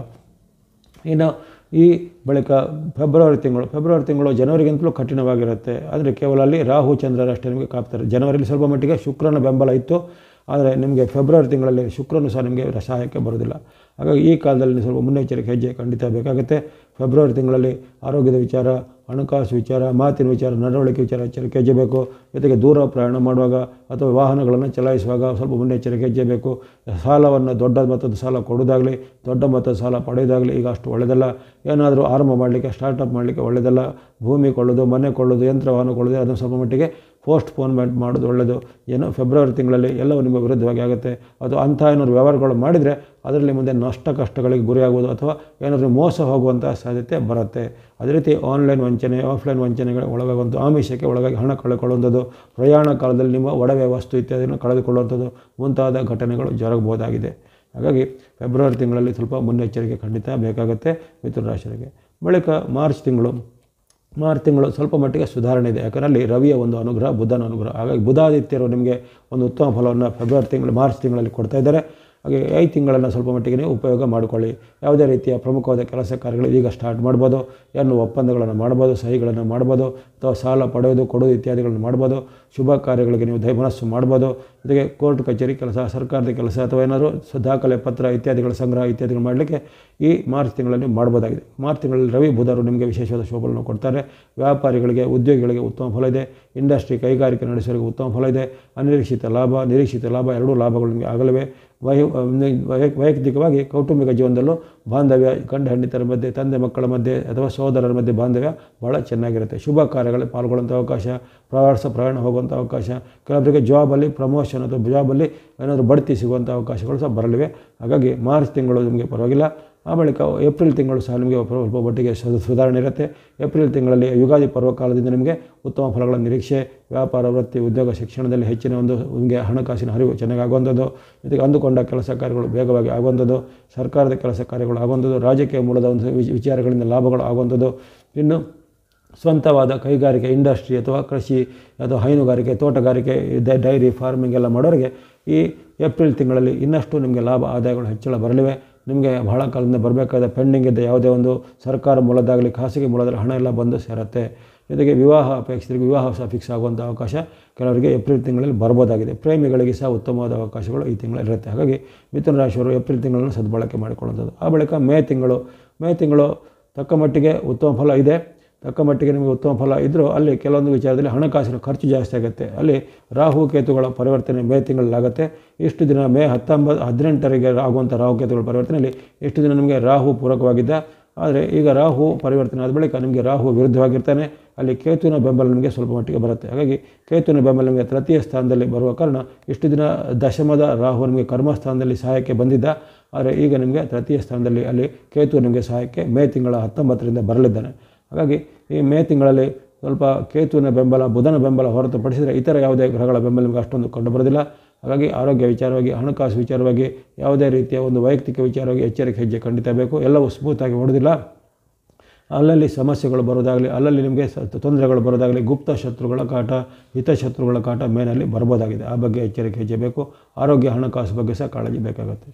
ಇನ್ನು ಈ ಬಳಿಕ ಫೆಬ್ರವರಿ ತಿಂಗಳು ಫೆಬ್ರವರಿ ತಿಂಗಳು ಜನವರಿಗಿಂತಲೂ ಕಠಿಣವಾಗಿರುತ್ತೆ. ಆದರೆ ಕೇವಲ ಅಲ್ಲಿ ರಾಹು ಚಂದ್ರರಷ್ಟೇ ನಿಮಗೆ ಕಾಪ್ತಾರೆ. ಜನವರಿಯಲ್ಲಿ ಸ್ವಲ್ಪ ಮಟ್ಟಿಗೆ ಶುಕ್ರನ ಬೆಂಬಲ ಇತ್ತು. ಆದರೆ ನಿಮಗೆ ಫೆಬ್ರವರಿ ತಿಂಗಳಲ್ಲಿ ಶುಕ್ರನು ಸಹ ನಿಮಗೆ ಸಹಾಯಕ್ಕೆ ಬರೋದಿಲ್ಲ. ಹಾಗಾಗಿ ಈ ಕಾಲದಲ್ಲಿ ಸ್ವಲ್ಪ ಮುನ್ನೆಚ್ಚರಿಕೆ ಹೆಜ್ಜೆ ಖಂಡಿತ ಬೇಕಾಗುತ್ತೆ. ಫೆಬ್ರವರಿ ತಿಂಗಳಲ್ಲಿ ಆರೋಗ್ಯದ ವಿಚಾರ, ಹಣಕಾಸು ವಿಚಾರ, ಮಾತಿನ ವಿಚಾರ, ನಡವಳಿಕೆ ವಿಚಾರ ಎಚ್ಚರಿಕೆ ಹೆಜ್ಜೆ ಬೇಕು. ಜೊತೆಗೆ ದೂರ ಪ್ರಯಾಣ ಮಾಡುವಾಗ ಅಥವಾ ವಾಹನಗಳನ್ನು ಚಲಾಯಿಸುವಾಗ ಸ್ವಲ್ಪ ಮುನ್ನೆಚ್ಚರಿಕೆ ಹೆಜ್ಜೆ ಬೇಕು. ಸಾಲವನ್ನು ದೊಡ್ಡ ಮೊತ್ತದ ಸಾಲ ಕೊಡೋದಾಗಲಿ, ದೊಡ್ಡ ಮೊತ್ತದ ಸಾಲ ಪಡೆಯೋದಾಗಲಿ ಈಗ ಅಷ್ಟು ಒಳ್ಳೆಯದಲ್ಲ. ಏನಾದರೂ ಆರಂಭ ಮಾಡಲಿಕ್ಕೆ, ಸ್ಟಾರ್ಟಪ್ ಮಾಡಲಿಕ್ಕೆ ಒಳ್ಳೆಯದಲ್ಲ. ಭೂಮಿ ಕೊಳ್ಳೋದು, ಮನೆ ಕೊಳ್ಳೋದು, ಯಂತ್ರ ವಾಹನ ಕೊಳ್ಳೋದು ಅದನ್ನು ಸ್ವಲ್ಪ ಮಟ್ಟಿಗೆ ಪೋಸ್ಟ್ಪೋನ್ಮೆಂಟ್ ಮಾಡೋದು ಒಳ್ಳೆಯದು. ಏನೋ ಫೆಬ್ರವರಿ ತಿಂಗಳಲ್ಲಿ ಎಲ್ಲವೂ ನಿಮ್ಮ ವಿರುದ್ಧವಾಗಿ ಆಗುತ್ತೆ. ಅದು ಅಂಥ ಏನಾದ್ರು ವ್ಯವಹಾರಗಳು ಮಾಡಿದರೆ ಅದರಲ್ಲಿ ಮುಂದೆ ನಷ್ಟ ಕಷ್ಟಗಳಿಗೆ ಗುರಿಯಾಗುವುದು ಅಥವಾ ಏನಾದರೂ ಮೋಸ ಹೋಗುವಂಥ ಸಾಧ್ಯತೆ ಬರುತ್ತೆ. ಅದೇ ರೀತಿ ಆನ್ಲೈನ್ ವಂಚನೆ, ಆಫ್ಲೈನ್ ವಂಚನೆಗಳ ಒಳಗಾಗುವಂಥ, ಆಮಿಷಕ್ಕೆ ಒಳಗಾಗಿ ಹಣ ಕಳೆದುಕೊಳ್ಳುವಂಥದ್ದು, ಪ್ರಯಾಣ ಕಾಲದಲ್ಲಿ ನಿಮ್ಮ ಒಡವೆ ವಸ್ತು ಇತ್ಯಾದಿಯನ್ನು ಕಳೆದುಕೊಳ್ಳುವಂಥದ್ದು ಮುಂತಾದ ಘಟನೆಗಳು ಜರುಗಬಹುದಾಗಿದೆ. ಹಾಗಾಗಿ ಫೆಬ್ರವರಿ ತಿಂಗಳಲ್ಲಿ ಸ್ವಲ್ಪ ಮುನ್ನೆಚ್ಚರಿಕೆ ಖಂಡಿತ ಬೇಕಾಗುತ್ತೆ ಮಿಥುನ ರಾಶಿಯವರಿಗೆ. ಬಳಿಕ ಮಾರ್ಚ್ ತಿಂಗಳು ಮಾರ್ಚ್ ತಿಂಗಳು ಸ್ವಲ್ಪ ಮಟ್ಟಿಗೆ ಸುಧಾರಣೆ ಇದೆ. ಯಾಕಂದರೆ ಅಲ್ಲಿ ರವಿಯ ಒಂದು ಅನುಗ್ರಹ, ಬುಧನ ಅನುಗ್ರಹ. ಹಾಗಾಗಿ ಬುಧಾದಿತ್ಯರು ನಿಮಗೆ ಒಂದು ಉತ್ತಮ ಫಲವನ್ನು ಫೆಬ್ರವರಿ ತಿಂಗಳು ಮಾರ್ಚ್ ತಿಂಗಳಲ್ಲಿ ಕೊಡ್ತಾ ಇದ್ದಾರೆ. ಹಾಗೆ ಐದು ತಿಂಗಳನ್ನು ಸ್ವಲ್ಪ ಮಟ್ಟಿಗೆ ನೀವು ಉಪಯೋಗ ಮಾಡಿಕೊಳ್ಳಿ. ಯಾವುದೇ ರೀತಿಯ ಪ್ರಮುಖವಾದ ಕೆಲಸ ಕಾರ್ಯಗಳು ಈಗ ಸ್ಟಾರ್ಟ್ ಮಾಡ್ಬೋದು, ಏನು ಒಪ್ಪಂದಗಳನ್ನು ಮಾಡ್ಬೋದು, ಸಹಿಗಳನ್ನು ಮಾಡ್ಬೋದು, ಅಥವಾ ಸಾಲ ಪಡೆಯೋದು ಕೊಡೋದು ಇತ್ಯಾದಿಗಳನ್ನು ಮಾಡ್ಬೋದು. ಶುಭ ಕಾರ್ಯಗಳಿಗೆ ನೀವು ದಯ ಮನಸ್ಸು ಮಾಡ್ಬೋದು. ಜೊತೆಗೆ ಕೋರ್ಟ್ ಕಚೇರಿ ಕೆಲಸ, ಸರ್ಕಾರದ ಕೆಲಸ ಅಥವಾ ಏನಾದರೂ ದಾಖಲೆ ಪತ್ರ ಇತ್ಯಾದಿಗಳ ಸಂಗ್ರಹ ಇತ್ಯಾದಿಗಳು ಮಾಡಲಿಕ್ಕೆ ಈ ಮಾರ್ಚ್ ತಿಂಗಳಲ್ಲಿ ಮಾಡ್ಬೋದಾಗಿದೆ. ಮಾರ್ಚ್ ತಿಂಗಳಲ್ಲಿ ರವಿ ಬುಧರು ನಿಮಗೆ ವಿಶೇಷವಾದ ಶೋಭವನ್ನು ಕೊಡ್ತಾರೆ. ವ್ಯಾಪಾರಿಗಳಿಗೆ, ಉದ್ಯೋಗಿಗಳಿಗೆ ಉತ್ತಮ ಫಲ ಇದೆ. ಇಂಡಸ್ಟ್ರಿ, ಕೈಗಾರಿಕೆ ನಡೆಸೋರಿಗೆ ಉತ್ತಮ ಫಲ ಇದೆ. ಅನಿರೀಕ್ಷಿತ ಲಾಭ, ನಿರೀಕ್ಷಿತ ಲಾಭ ಎರಡೂ ಲಾಭಗಳು ನಿಮಗೆ ಆಗಲಿವೆ. ವೈ ವೈಯಕ್ತಿಕವಾಗಿ ಕೌಟುಂಬಿಕ ಜೀವನದಲ್ಲೂ ಬಾಂಧವ್ಯ, ಗಂಡ ಹೆಂಡತಿಯರ ಮಧ್ಯೆ, ತಂದೆ ಮಕ್ಕಳ ಮಧ್ಯೆ ಅಥವಾ ಸಹೋದರರ ಮಧ್ಯೆ ಬಾಂಧವ್ಯ ಭಾಳ ಚೆನ್ನಾಗಿರುತ್ತೆ. ಶುಭ ಕಾರ್ಯಗಳಲ್ಲಿ ಪಾಲ್ಗೊಳ್ಳುವಂಥ ಅವಕಾಶ, ಪ್ರವಾಸ ಪ್ರಯಾಣ ಹೋಗುವಂಥ ಅವಕಾಶ, ಕೆಲವರಿಗೆ ಜಾಬಲ್ಲಿ ಪ್ರಮೋಷನ್ ಅಥವಾ ಜಾಬಲ್ಲಿ ಏನಾದರೂ ಬಡ್ತಿ ಸಿಗುವಂಥ ಅವಕಾಶಗಳು ಸಹ ಬರಲಿವೆ. ಹಾಗಾಗಿ ಮಾರ್ಚ್ ತಿಂಗಳು ನಿಮಗೆ ಪರವಾಗಿಲ್ಲ. ಆ ಬಳಿಕ ಏಪ್ರಿಲ್ ತಿಂಗಳು ಸಹ ನಿಮಗೆ ಸ್ವಲ್ಪ ಮಟ್ಟಿಗೆ ಸುಧಾರಣೆ ಇರುತ್ತೆ. ಏಪ್ರಿಲ್ ತಿಂಗಳಲ್ಲಿ ಯುಗಾದಿ ಪರ್ವಕಾಲದಿಂದ ನಿಮಗೆ ಉತ್ತಮ ಫಲಗಳ ನಿರೀಕ್ಷೆ. ವ್ಯಾಪಾರ, ವೃತ್ತಿ, ಉದ್ಯೋಗ, ಶಿಕ್ಷಣದಲ್ಲಿ ಹೆಚ್ಚಿನ ಒಂದು ನಿಮಗೆ ಹಣಕಾಸಿನ ಹರಿವು ಚೆನ್ನಾಗಿ ಆಗುವಂಥದ್ದು. ಜೊತೆಗೆ ಅಂದುಕೊಂಡ ಕೆಲಸ ಕಾರ್ಯಗಳು ಬೇಗವಾಗಿ ಆಗುವಂಥದ್ದು, ಸರ್ಕಾರದ ಕೆಲಸ ಕಾರ್ಯಗಳು ಆಗುವಂಥದ್ದು, ರಾಜಕೀಯ ಮೂಲದ ಒಂದು ವಿಚಾರಗಳಿಂದ ಲಾಭಗಳು ಆಗುವಂಥದ್ದು. ಇನ್ನು ಸ್ವಂತವಾದ ಕೈಗಾರಿಕೆ, ಇಂಡಸ್ಟ್ರಿ ಅಥವಾ ಕೃಷಿ ಅಥವಾ ಹೈನುಗಾರಿಕೆ, ತೋಟಗಾರಿಕೆ, ಡೈರಿ ಫಾರ್ಮಿಂಗ್ ಎಲ್ಲ ಮಾಡೋರಿಗೆ ಈ ಏಪ್ರಿಲ್ ತಿಂಗಳಲ್ಲಿ ಇನ್ನಷ್ಟು ನಿಮಗೆ ಲಾಭ ಆದಾಯಗಳು ಹೆಚ್ಚಳ ಬರಲಿವೆ. ನಿಮಗೆ ಬಹಳ ಕಾಲದಿಂದ ಬರಬೇಕಾದ ಪೆಂಡಿಂಗ್ ಇದ್ದ ಯಾವುದೇ ಒಂದು ಸರ್ಕಾರ ಮೂಲದಾಗಲಿ ಖಾಸಗಿ ಮೂಲದಲ್ಲಿ ಹಣ ಎಲ್ಲ ಬಂದು ಸೇರುತ್ತೆ. ಜೊತೆಗೆ ವಿವಾಹ ಅಪೇಕ್ಷಿತರಿಗೆ ವಿವಾಹ ಸಹ ಫಿಕ್ಸ್ ಆಗುವಂಥ ಅವಕಾಶ ಕೆಲವರಿಗೆ ಏಪ್ರಿಲ್ ತಿಂಗಳಲ್ಲಿ ಬರ್ಬೋದಾಗಿದೆ. ಪ್ರೇಮಿಗಳಿಗೆ ಸಹ ಉತ್ತಮವಾದ ಅವಕಾಶಗಳು ಈ ತಿಂಗಳಿರುತ್ತೆ. ಹಾಗಾಗಿ ಮಿಥುನ ರಾಶಿಯವರು ಏಪ್ರಿಲ್ ತಿಂಗಳನ್ನು ಸದ್ಬಳಕೆ ಮಾಡಿಕೊಳ್ಳುವಂಥದ್ದು. ಆ ಬಳಿಕ ಮೇ ತಿಂಗಳು ಮೇ ತಿಂಗಳು ತಕ್ಕ ಮಟ್ಟಿಗೆ ಉತ್ತಮ ಫಲ ಇದೆ. ತಕ್ಕ ಮಟ್ಟಿಗೆ ನಿಮಗೆ ಉತ್ತಮ ಫಲ ಇದ್ದರೂ ಅಲ್ಲಿ ಕೆಲವೊಂದು ವಿಚಾರದಲ್ಲಿ ಹಣಕಾಸಿನ ಖರ್ಚು ಜಾಸ್ತಿ ಆಗುತ್ತೆ. ಅಲ್ಲಿ ರಾಹು ಕೇತುಗಳ ಪರಿವರ್ತನೆ ಮೇ ತಿಂಗಳಲ್ಲಾಗುತ್ತೆ. ಇಷ್ಟು ದಿನ ಮೇ ಹತ್ತೊಂಬತ್ತು ಹದಿನೆಂಟರಿಗೆ ಆಗುವಂಥ ರಾಹು ಕೇತುಗಳ ಪರಿವರ್ತನೆಯಲ್ಲಿ ಇಷ್ಟು ದಿನ ನಿಮಗೆ ರಾಹು ಪೂರಕವಾಗಿದ್ದ. ಆದರೆ ಈಗ ರಾಹು ಪರಿವರ್ತನೆ ಆದ ಬಳಿಕ ನಿಮಗೆ ರಾಹು ವಿರುದ್ಧವಾಗಿರ್ತಾನೆ. ಅಲ್ಲಿ ಕೇತುವಿನ ಬೆಂಬಲ ನಿಮಗೆ ಸ್ವಲ್ಪ ಮಟ್ಟಿಗೆ ಬರುತ್ತೆ. ಹಾಗಾಗಿ ಕೇತುವಿನ ಬೆಂಬಲ ನಿಮಗೆ ತೃತೀಯ ಸ್ಥಾನದಲ್ಲಿ ಬರುವ ಕಾರಣ ಇಷ್ಟು ದಿನ ದಶಮದ ರಾಹು ನಿಮಗೆ ಕರ್ಮಸ್ಥಾನದಲ್ಲಿ ಸಹಾಯಕ್ಕೆ ಬಂದಿದ್ದ. ಆದರೆ ಈಗ ನಿಮಗೆ ತೃತೀಯ ಸ್ಥಾನದಲ್ಲಿ ಅಲ್ಲಿ ಕೇತು ನಿಮಗೆ ಸಹಾಯಕ್ಕೆ ಮೇ ತಿಂಗಳ ಹತ್ತೊಂಬತ್ತರಿಂದ ಬರಲಿದ್ದಾನೆ. ಹಾಗಾಗಿ ಈ ಮೇ ತಿಂಗಳಲ್ಲಿ ಸ್ವಲ್ಪ ಕೇತುವಿನ ಬೆಂಬಲ, ಬುಧನ ಬೆಂಬಲ ಹೊರತುಪಡಿಸಿದರೆ ಇತರ ಯಾವುದೇ ಗ್ರಹಗಳ ಬೆಂಬಲ ನಿಮಗೆ ಅಷ್ಟೊಂದು ಕಂಡುಬರೋದಿಲ್ಲ. ಹಾಗಾಗಿ ಆರೋಗ್ಯ ವಿಚಾರವಾಗಿ, ಹಣಕಾಸು ವಿಚಾರವಾಗಿ, ಯಾವುದೇ ರೀತಿಯ ಒಂದು ವೈಯಕ್ತಿಕ ವಿಚಾರವಾಗಿ ಎಚ್ಚರಿಕೆ ಹೆಜ್ಜೆ ಖಂಡಿತ ಬೇಕು. ಎಲ್ಲವೂ ಸ್ಮೂತಾಗಿ ಓಡೋದಿಲ್ಲ. ಅಲ್ಲಲ್ಲಿ ಸಮಸ್ಯೆಗಳು ಬರೋದಾಗಲಿ, ಅಲ್ಲಲ್ಲಿ ನಿಮಗೆ ತೊಂದರೆಗಳು ಬರೋದಾಗಲಿ, ಗುಪ್ತ ಶತ್ರುಗಳ ಕಾಟ, ಹಿತಶತ್ರುಗಳ ಕಾಟ ಮೇನಲ್ಲಿ ಬರ್ಬೋದಾಗಿದೆ. ಆ ಬಗ್ಗೆ ಎಚ್ಚರಿಕೆ ಹೆಜ್ಜೆ ಬೇಕು. ಆರೋಗ್ಯ, ಹಣಕಾಸು ಬಗ್ಗೆ ಸಹ ಕಾಳಜಿ ಬೇಕಾಗುತ್ತೆ.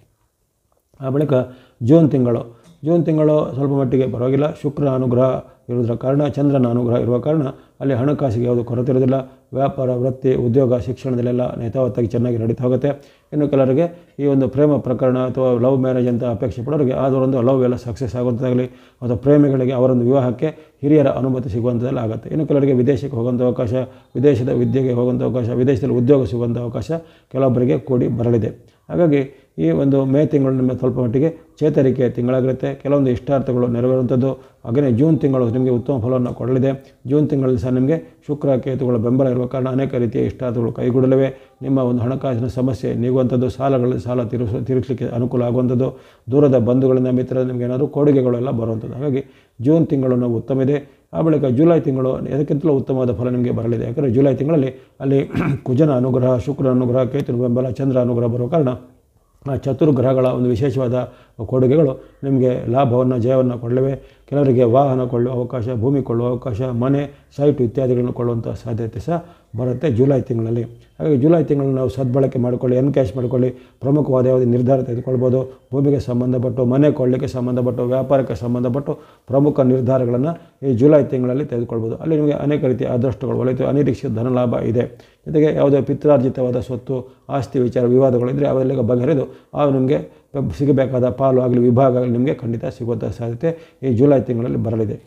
ಆ ಬಳಿಕ ಜೂನ್ ತಿಂಗಳು ಜೂನ್ ತಿಂಗಳು ಸ್ವಲ್ಪ ಮಟ್ಟಿಗೆ ಪರವಾಗಿಲ್ಲ. ಶುಕ್ರ ಅನುಗ್ರಹ ಇರುವುದರ ಕಾರಣ, ಚಂದ್ರನ ಅನುಗ್ರಹ ಇರುವ ಕಾರಣ ಅಲ್ಲಿ ಹಣಕಾಸಿಗೆ ಯಾವುದು ಕೊರತೆ ಇರೋದಿಲ್ಲ. ವ್ಯಾಪಾರ, ವೃತ್ತಿ, ಉದ್ಯೋಗ, ಶಿಕ್ಷಣದಲ್ಲೆಲ್ಲ ಯಥಾವತ್ತಾಗಿ ಚೆನ್ನಾಗಿ ನಡೀತಾ ಹೋಗುತ್ತೆ. ಇನ್ನು ಕೆಲವರಿಗೆ ಈ ಒಂದು ಪ್ರೇಮ ಪ್ರಕರಣ ಅಥವಾ ಲವ್ ಮ್ಯಾರೇಜ್ ಅಂತ ಅಪೇಕ್ಷೆ ಪಡೋರಿಗೆ ಅದರೊಂದು ಲವ್ ಎಲ್ಲ ಸಕ್ಸಸ್ ಆಗುವಂಥದ್ದಾಗಲಿ, ಅಥವಾ ಪ್ರೇಮಿಗಳಿಗೆ ಅವರೊಂದು ವಿವಾಹಕ್ಕೆ ಹಿರಿಯರ ಅನುಮತಿ ಸಿಗುವಂಥದ್ದೆಲ್ಲ ಆಗುತ್ತೆ. ಇನ್ನು ಕೆಲವರಿಗೆ ವಿದೇಶಕ್ಕೆ ಹೋಗುವಂಥ ಅವಕಾಶ, ವಿದೇಶದ ವಿದ್ಯೆಗೆ ಹೋಗುವಂಥ ಅವಕಾಶ, ವಿದೇಶದಲ್ಲಿ ಉದ್ಯೋಗ ಸಿಗುವಂಥ ಅವಕಾಶ ಕೆಲವೊಬ್ಬರಿಗೆ ಕೂಡಿ ಬರಲಿದೆ. ಹಾಗಾಗಿ ಈ ಒಂದು ಮೇ ತಿಂಗಳು ನಿಮ್ಮ ಸ್ವಲ್ಪ ಮಟ್ಟಿಗೆ ಚೇತರಿಕೆಯ ತಿಂಗಳಾಗಿರುತ್ತೆ. ಕೆಲವೊಂದು ಇಷ್ಟಾರ್ಥಗಳು ನೆರವೇರುವಂಥದ್ದು. ಹಾಗೆಯೇ ಜೂನ್ ತಿಂಗಳು ನಿಮಗೆ ಉತ್ತಮ ಫಲವನ್ನು ಕೊಡಲಿದೆ. ಜೂನ್ ತಿಂಗಳಲ್ಲಿ ಸಹ ನಿಮಗೆ ಶುಕ್ರ ಕೇತುಗಳ ಬೆಂಬಲ ಇರುವ ಕಾರಣ ಅನೇಕ ರೀತಿಯ ಇಷ್ಟಾರ್ಥಗಳು ಕೈಗೂಡಲಿವೆ. ನಿಮ್ಮ ಒಂದು ಹಣಕಾಸಿನ ಸಮಸ್ಯೆ ನೀಗುವಂಥದ್ದು, ಸಾಲಗಳಲ್ಲಿ ಸಾಲ ತೀರಿಸ ತೀರಿಸಲಿಕ್ಕೆ ಅನುಕೂಲ ಆಗುವಂಥದ್ದು, ದೂರದ ಬಂಧುಗಳಿಂದ ಮಿತ್ರರ ನಿಮಗೆ ಏನಾದರೂ ಕೊಡುಗೆಗಳೆಲ್ಲ ಬರುವಂಥದ್ದು. ಹಾಗಾಗಿ ಜೂನ್ ತಿಂಗಳು ನಾವು ಉತ್ತಮ ಇದೆ. ಆ ಬಳಿಕ ಜುಲೈ ತಿಂಗಳು ಅದಕ್ಕಿಂತಲೂ ಉತ್ತಮವಾದ ಫಲ ನಿಮಗೆ ಬರಲಿದೆ. ಯಾಕಂದರೆ ಜುಲೈ ತಿಂಗಳಲ್ಲಿ ಅಲ್ಲಿ ಕುಜನ ಅನುಗ್ರಹ, ಶುಕ್ರ ಅನುಗ್ರಹ, ಕೇತುವಿನ ಬೆಂಬಲ, ಚಂದ್ರ ಅನುಗ್ರಹ ಬರುವ ಕಾರಣ ಆ ಚತುರ್ಗ್ರಹಗಳ ಒಂದು ವಿಶೇಷವಾದ ಕೊಡುಗೆಗಳು ನಿಮಗೆ ಲಾಭವನ್ನು, ಜಯವನ್ನು ಕೊಡಲಿವೆ. ಕೆಲವರಿಗೆ ವಾಹನ ಕೊಳ್ಳುವ ಅವಕಾಶ, ಭೂಮಿ ಕೊಳ್ಳುವ ಅವಕಾಶ, ಮನೆ, ಸೈಟು ಇತ್ಯಾದಿಗಳನ್ನು ಕೊಳ್ಳುವಂಥ ಸಾಧ್ಯತೆ ಸಹ ಬರುತ್ತೆ ಜುಲೈ ತಿಂಗಳಲ್ಲಿ. ಹಾಗಾಗಿ ಜುಲೈ ತಿಂಗಳನ್ನು ನಾವು ಸದ್ಬಳಕೆ ಮಾಡಿಕೊಳ್ಳಿ, ಎನ್ಕ್ಯಾಶ್ ಮಾಡಿಕೊಳ್ಳಿ. ಪ್ರಮುಖವಾದ ಯಾವುದೇ ನಿರ್ಧಾರ ತೆಗೆದುಕೊಳ್ಬೋದು. ಭೂಮಿಗೆ ಸಂಬಂಧಪಟ್ಟು, ಮನೆ ಕೊಳ್ಳಲಿಕ್ಕೆ ಸಂಬಂಧಪಟ್ಟು, ವ್ಯಾಪಾರಕ್ಕೆ ಸಂಬಂಧಪಟ್ಟು ಪ್ರಮುಖ ನಿರ್ಧಾರಗಳನ್ನು ಈ ಜುಲೈ ತಿಂಗಳಲ್ಲಿ ತೆಗೆದುಕೊಳ್ಬೋದು. ಅಲ್ಲಿ ನಿಮಗೆ ಅನೇಕ ರೀತಿಯ ಅದೃಷ್ಟಗಳು ಒಲಿತು ಅನಿರೀಕ್ಷಿತ ಧನಲಾಭ ಇದೆ. ಜೊತೆಗೆ ಯಾವುದೇ ಪಿತ್ರಾರ್ಜಿತವಾದ ಸ್ವತ್ತು, ಆಸ್ತಿ ವಿಚಾರ ವಿವಾದಗಳಿದ್ದರೆ ಅವೆಲ್ಲ ಬಗೆಹರಿದು ಆ ನಿಮಗೆ ಸಿಗಬೇಕಾದ ಪಾಲು ಆಗಲಿ, ವಿಭಾಗ ಆಗಲಿ ನಿಮಗೆ ಖಂಡಿತ ಸಿಗುವಂಥ ಸಾಧ್ಯತೆ ಈ ಜುಲೈ ತಿಂಗಳಲ್ಲಿ ಬರಲಿದೆ.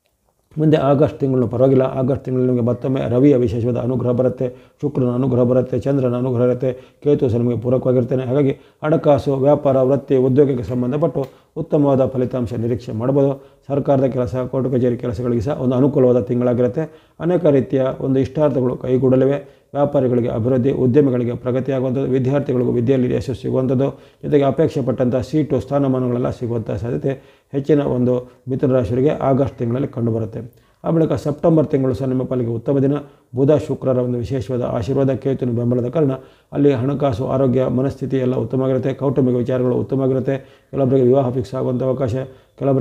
ಮುಂದೆ ಆಗಸ್ಟ್ ತಿಂಗಳು ಪರವಾಗಿಲ್ಲ. ಆಗಸ್ಟ್ ತಿಂಗಳಲ್ಲಿ ನಿಮಗೆ ಮತ್ತೊಮ್ಮೆ ರವಿಯ ವಿಶೇಷವಾದ ಅನುಗ್ರಹ ಬರುತ್ತೆ, ಶುಕ್ರನ ಅನುಗ್ರಹ ಬರುತ್ತೆ, ಚಂದ್ರನ ಅನುಗ್ರಹ ಇರುತ್ತೆ, ಕೇತು ಸಹ ನಿಮಗೆ ಪೂರಕವಾಗಿರ್ತೇನೆ. ಹಾಗಾಗಿ ಹಣಕಾಸು, ವ್ಯಾಪಾರ, ವೃತ್ತಿ, ಉದ್ಯೋಗಕ್ಕೆ ಸಂಬಂಧಪಟ್ಟು ಉತ್ತಮವಾದ ಫಲಿತಾಂಶ ನಿರೀಕ್ಷೆ ಮಾಡ್ಬೋದು. ಸರ್ಕಾರದ ಕೆಲಸ, ಕೋರ್ಟ್ ಕಚೇರಿ ಕೆಲಸಗಳಿಗೆ ಸಹ ಒಂದು ಅನುಕೂಲವಾದ ತಿಂಗಳಾಗಿರುತ್ತೆ. ಅನೇಕ ರೀತಿಯ ಒಂದು ಇಷ್ಟಾರ್ಥಗಳು ಕೈಗೂಡಲಿವೆ. ವ್ಯಾಪಾರಿಗಳಿಗೆ ಅಭಿವೃದ್ಧಿ, ಉದ್ಯಮಿಗಳಿಗೆ ಪ್ರಗತಿಯಾಗುವಂಥದ್ದು, ವಿದ್ಯಾರ್ಥಿಗಳಿಗೂ ವಿದ್ಯೆಯಲ್ಲಿ ಯಶಸ್ಸು ಸಿಗುವಂಥದ್ದು, ಜೊತೆಗೆ ಅಪೇಕ್ಷೆ ಪಟ್ಟಂಥ ಸೀಟು, ಸ್ಥಾನಮಾನಗಳೆಲ್ಲ ಸಿಗುವಂಥ ಸಾಧ್ಯತೆ ಹೆಚ್ಚಿನ ಒಂದು ಮಿಥುನ ರಾಶಿಯವರಿಗೆ ಆಗಸ್ಟ್ ತಿಂಗಳಲ್ಲಿ ಕಂಡುಬರುತ್ತೆ. ಆ ಬಳಿಕ ಸೆಪ್ಟೆಂಬರ್ ತಿಂಗಳು ಸಹ ನಿಮ್ಮ ಪಾಲಿಗೆ ಉತ್ತಮ ದಿನ. ಬುಧ ಶುಕ್ರರ ಒಂದು ವಿಶೇಷವಾದ ಆಶೀರ್ವಾದ, ಕೇತುವಿನ ಬೆಂಬಲದ ಕಾರಣ ಅಲ್ಲಿ ಹಣಕಾಸು, ಆರೋಗ್ಯ, ಮನಸ್ಥಿತಿ ಎಲ್ಲ ಉತ್ತಮವಾಗಿರುತ್ತೆ. ಕೌಟುಂಬಿಕ ವಿಚಾರಗಳು ಉತ್ತಮವಾಗಿರುತ್ತೆ. ಕೆಲವೊಬ್ಬರಿಗೆ ವಿವಾಹ ಫಿಕ್ಸ್ ಆಗುವಂಥ ಅವಕಾಶ, ಕೆಲವೊಬ್ಬರಿಗೆ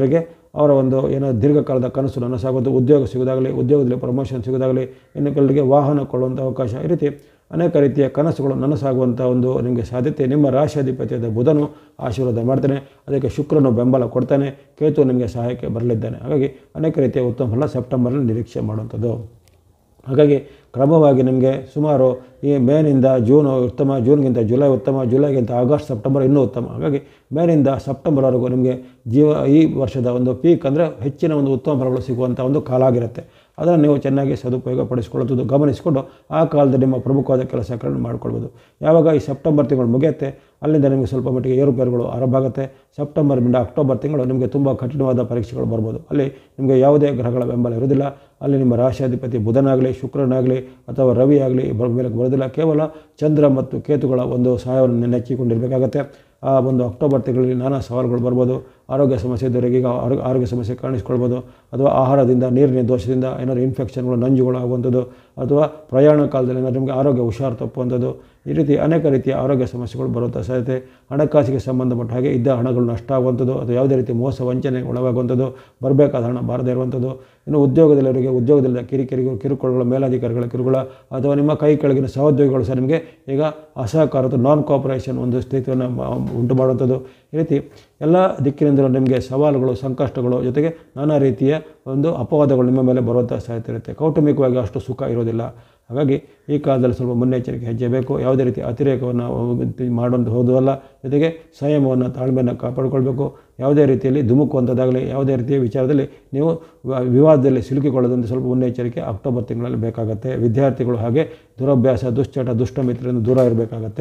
ಅವರ ಒಂದು ಏನೋ ದೀರ್ಘಕಾಲದ ಕನಸು ನನಸಾಗೋದು, ಉದ್ಯೋಗ ಸಿಗೋದಾಗಲಿ, ಉದ್ಯೋಗದಲ್ಲಿ ಪ್ರಮೋಷನ್ ಸಿಗೋದಾಗಲಿ, ಇನ್ನು ಕೆಲವರಿಗೆ ವಾಹನ ಕೊಳ್ಳುವಂಥ ಅವಕಾಶ, ಈ ರೀತಿ ಅನೇಕ ರೀತಿಯ ಕನಸುಗಳು ನನಸಾಗುವಂಥ ಒಂದು ನಿಮಗೆ ಸಾಧ್ಯತೆ ನಿಮ್ಮ ರಾಶಿಯಾಧಿಪತಿಯಾದ ಬುಧನು ಆಶೀರ್ವಾದ ಮಾಡ್ತಾನೆ. ಅದಕ್ಕೆ ಶುಕ್ರನು ಬೆಂಬಲ ಕೊಡ್ತಾನೆ, ಕೇತು ನಿಮಗೆ ಸಹಾಯಕ್ಕೆ ಬರಲಿದ್ದಾನೆ. ಹಾಗಾಗಿ ಅನೇಕ ರೀತಿಯ ಉತ್ತಮ ಫಲ ಸೆಪ್ಟೆಂಬರ್ನಲ್ಲಿ ನಿರೀಕ್ಷೆ ಮಾಡುವಂಥದ್ದು. ಹಾಗಾಗಿ ಕ್ರಮವಾಗಿ ನಿಮಗೆ ಸುಮಾರು ಈ ಮೇನಿಂದ ಜೂನು ಉತ್ತಮ, ಜೂನ್ಗಿಂತ ಜುಲೈ ಉತ್ತಮ, ಜುಲೈಗಿಂತ ಆಗಸ್ಟ್, ಸೆಪ್ಟೆಂಬರ್ ಇನ್ನೂ ಉತ್ತಮ. ಹಾಗಾಗಿ ಮೇನಿಂದ ಸೆಪ್ಟೆಂಬರ್ವರೆಗೂ ನಿಮಗೆ ಜೀವ ಈ ವರ್ಷದ ಒಂದು ಪೀಕ್ ಅಂದರೆ ಹೆಚ್ಚಿನ ಒಂದು ಉತ್ತಮ ಫಲಗಳು ಸಿಗುವಂಥ ಒಂದು ಕಾಲ ಆಗಿರುತ್ತೆ. ಅದನ್ನು ನೀವು ಚೆನ್ನಾಗಿ ಸದುಪಯೋಗ ಪಡಿಸ್ಕೊಳ್ಳೋದು ಗಮನಿಸಿಕೊಂಡು ಆ ಕಾಲದಲ್ಲಿ ನಿಮ್ಮ ಪ್ರಮುಖವಾದ ಕೆಲಸಗಳನ್ನು ಮಾಡ್ಕೊಳ್ಬೋದು. ಯಾವಾಗ ಈ ಸೆಪ್ಟೆಂಬರ್ ತಿಂಗಳು ಮುಗಿಯುತ್ತೆ ಅಲ್ಲಿಂದ ನಿಮಗೆ ಸ್ವಲ್ಪ ಮಟ್ಟಿಗೆ ಏರುಪೇರುಗಳು ಆರಂಭ ಆಗುತ್ತೆ. ಸೆಪ್ಟೆಂಬರ್ನಿಂದ ಅಕ್ಟೋಬರ್ ತಿಂಗಳು ನಿಮಗೆ ತುಂಬ ಕಠಿಣವಾದ ಪರೀಕ್ಷೆಗಳು ಬರ್ಬೋದು. ಅಲ್ಲಿ ನಿಮಗೆ ಯಾವುದೇ ಗ್ರಹಗಳ ಬೆಂಬಲ ಇರೋದಿಲ್ಲ. ಅಲ್ಲಿ ನಿಮ್ಮ ರಾಶಿಯಾಧಿಪತಿ ಬುಧನಾಗಲಿ, ಶುಕ್ರನಾಗಲಿ ಅಥವಾ ರವಿ ಆಗಲಿ ಮೇಲೆ ಬರೋದಿಲ್ಲ. ಕೇವಲ ಚಂದ್ರ ಮತ್ತು ಕೇತುಗಳ ಒಂದು ಸಹಾಯವನ್ನು ನೆಚ್ಚಿಕೊಂಡಿರಬೇಕಾಗತ್ತೆ. ಆ ಒಂದು ಅಕ್ಟೋಬರ್ ತಿಂಗಳಲ್ಲಿ ನಾನಾ ಸವಾಲುಗಳು ಬರ್ಬೋದು. ಆರೋಗ್ಯ ಸಮಸ್ಯೆ ಇದ್ದವರಿಗೆ ಈಗ ಆರೋಗ್ಯ ಆರೋಗ್ಯ ಸಮಸ್ಯೆ ಕಾಣಿಸ್ಕೊಳ್ಬೋದು, ಅಥವಾ ಆಹಾರದಿಂದ ನೀರಿನ ದೋಷದಿಂದ ಏನಾದರೂ ಇನ್ಫೆಕ್ಷನ್ಗಳು, ನಂಜುಗಳು ಆಗುವಂಥದ್ದು, ಅಥವಾ ಪ್ರಯಾಣ ಕಾಲದಲ್ಲಿ ಏನಾದರೂ ನಿಮಗೆ ಆರೋಗ್ಯ ಹುಷಾರು ತಪ್ಪುವಂಥದ್ದು, ಈ ರೀತಿ ಅನೇಕ ರೀತಿಯ ಆರೋಗ್ಯ ಸಮಸ್ಯೆಗಳು ಬರುವಂಥ ಸಾಧ್ಯತೆ. ಹಣಕಾಸಿಗೆ ಸಂಬಂಧಪಟ್ಟ ಹಾಗೆ ಇದ್ದ ಹಣಗಳು ನಷ್ಟ ಆಗುವಂಥದ್ದು, ಅಥವಾ ಯಾವುದೇ ರೀತಿ ಮೋಸ ವಂಚನೆ ಒಳಗಾಗುವಂಥದ್ದು, ಬರಬೇಕಾದ ಹಣ ಬಾರದೇ ಇರುವಂಥದ್ದು. ಇನ್ನು ಉದ್ಯೋಗದಲ್ಲಿವರಿಗೆ ಉದ್ಯೋಗದಲ್ಲಿ ಕಿರಿಕಿರಿಗಳು, ಕಿರುಕುಳಗಳು, ಮೇಲಾಧಿಕಾರಿಗಳ ಕಿರುಕುಳ, ಅಥವಾ ನಿಮ್ಮ ಕೈ ಕೆಳಗಿನ ಸಹೋದ್ಯೋಗಿಗಳು ಸಹ ನಿಮಗೆ ಈಗ ಅಸಹಕಾರ ಅಥವಾ ನಾನ್ ಕೋಆಪರೇಷನ್ ಒಂದು ಸ್ಥಿತಿಯನ್ನು ಉಂಟು ಮಾಡುವಂಥದ್ದು. ಈ ರೀತಿ ಎಲ್ಲ ದಿಕ್ಕಿನಿಂದಲೂ ನಿಮಗೆ ಸವಾಲುಗಳು, ಸಂಕಷ್ಟಗಳು, ಜೊತೆಗೆ ನಾನಾ ರೀತಿಯ ಒಂದು ಅಪವಾದಗಳು ನಿಮ್ಮ ಮೇಲೆ ಬರುವಂಥ ಸಾಧ್ಯತೆ ಇರುತ್ತೆ. ಕೌಟುಂಬಿಕವಾಗಿ ಅಷ್ಟು ಸುಖ ಇರೋದಿಲ್ಲ. ಹಾಗಾಗಿ ಈ ಕಾಲದಲ್ಲಿ ಸ್ವಲ್ಪ ಮುನ್ನೆಚ್ಚರಿಕೆ ಹೆಜ್ಜೆ ಬೇಕು. ಯಾವುದೇ ರೀತಿ ಅತಿರೇಕವನ್ನು ಮಾಡೋದು ಹೋದವಲ್ಲ, ಜೊತೆಗೆ ಸಂಯಮವನ್ನು, ತಾಳ್ಮೆಯನ್ನು ಕಾಪಾಡಿಕೊಳ್ಬೇಕು. ಯಾವುದೇ ರೀತಿಯಲ್ಲಿ ಧುಮುಕುವಂಥದ್ದಾಗಲಿ, ಯಾವುದೇ ರೀತಿಯ ವಿಚಾರದಲ್ಲಿ ನೀವು ವಿವಾದದಲ್ಲಿ ಸಿಲುಕಿಕೊಳ್ಳೋದಂತ ಸ್ವಲ್ಪ ಮುನ್ನೆಚ್ಚರಿಕೆ ಅಕ್ಟೋಬರ್ ತಿಂಗಳಲ್ಲಿ ಬೇಕಾಗುತ್ತೆ. ವಿದ್ಯಾರ್ಥಿಗಳು ಹಾಗೆ ದುರಭ್ಯಾಸ, ದುಶ್ಚಟ, ದುಷ್ಟ ಮಿತ್ರರಿಂದ ದೂರ ಇರಬೇಕಾಗತ್ತೆ.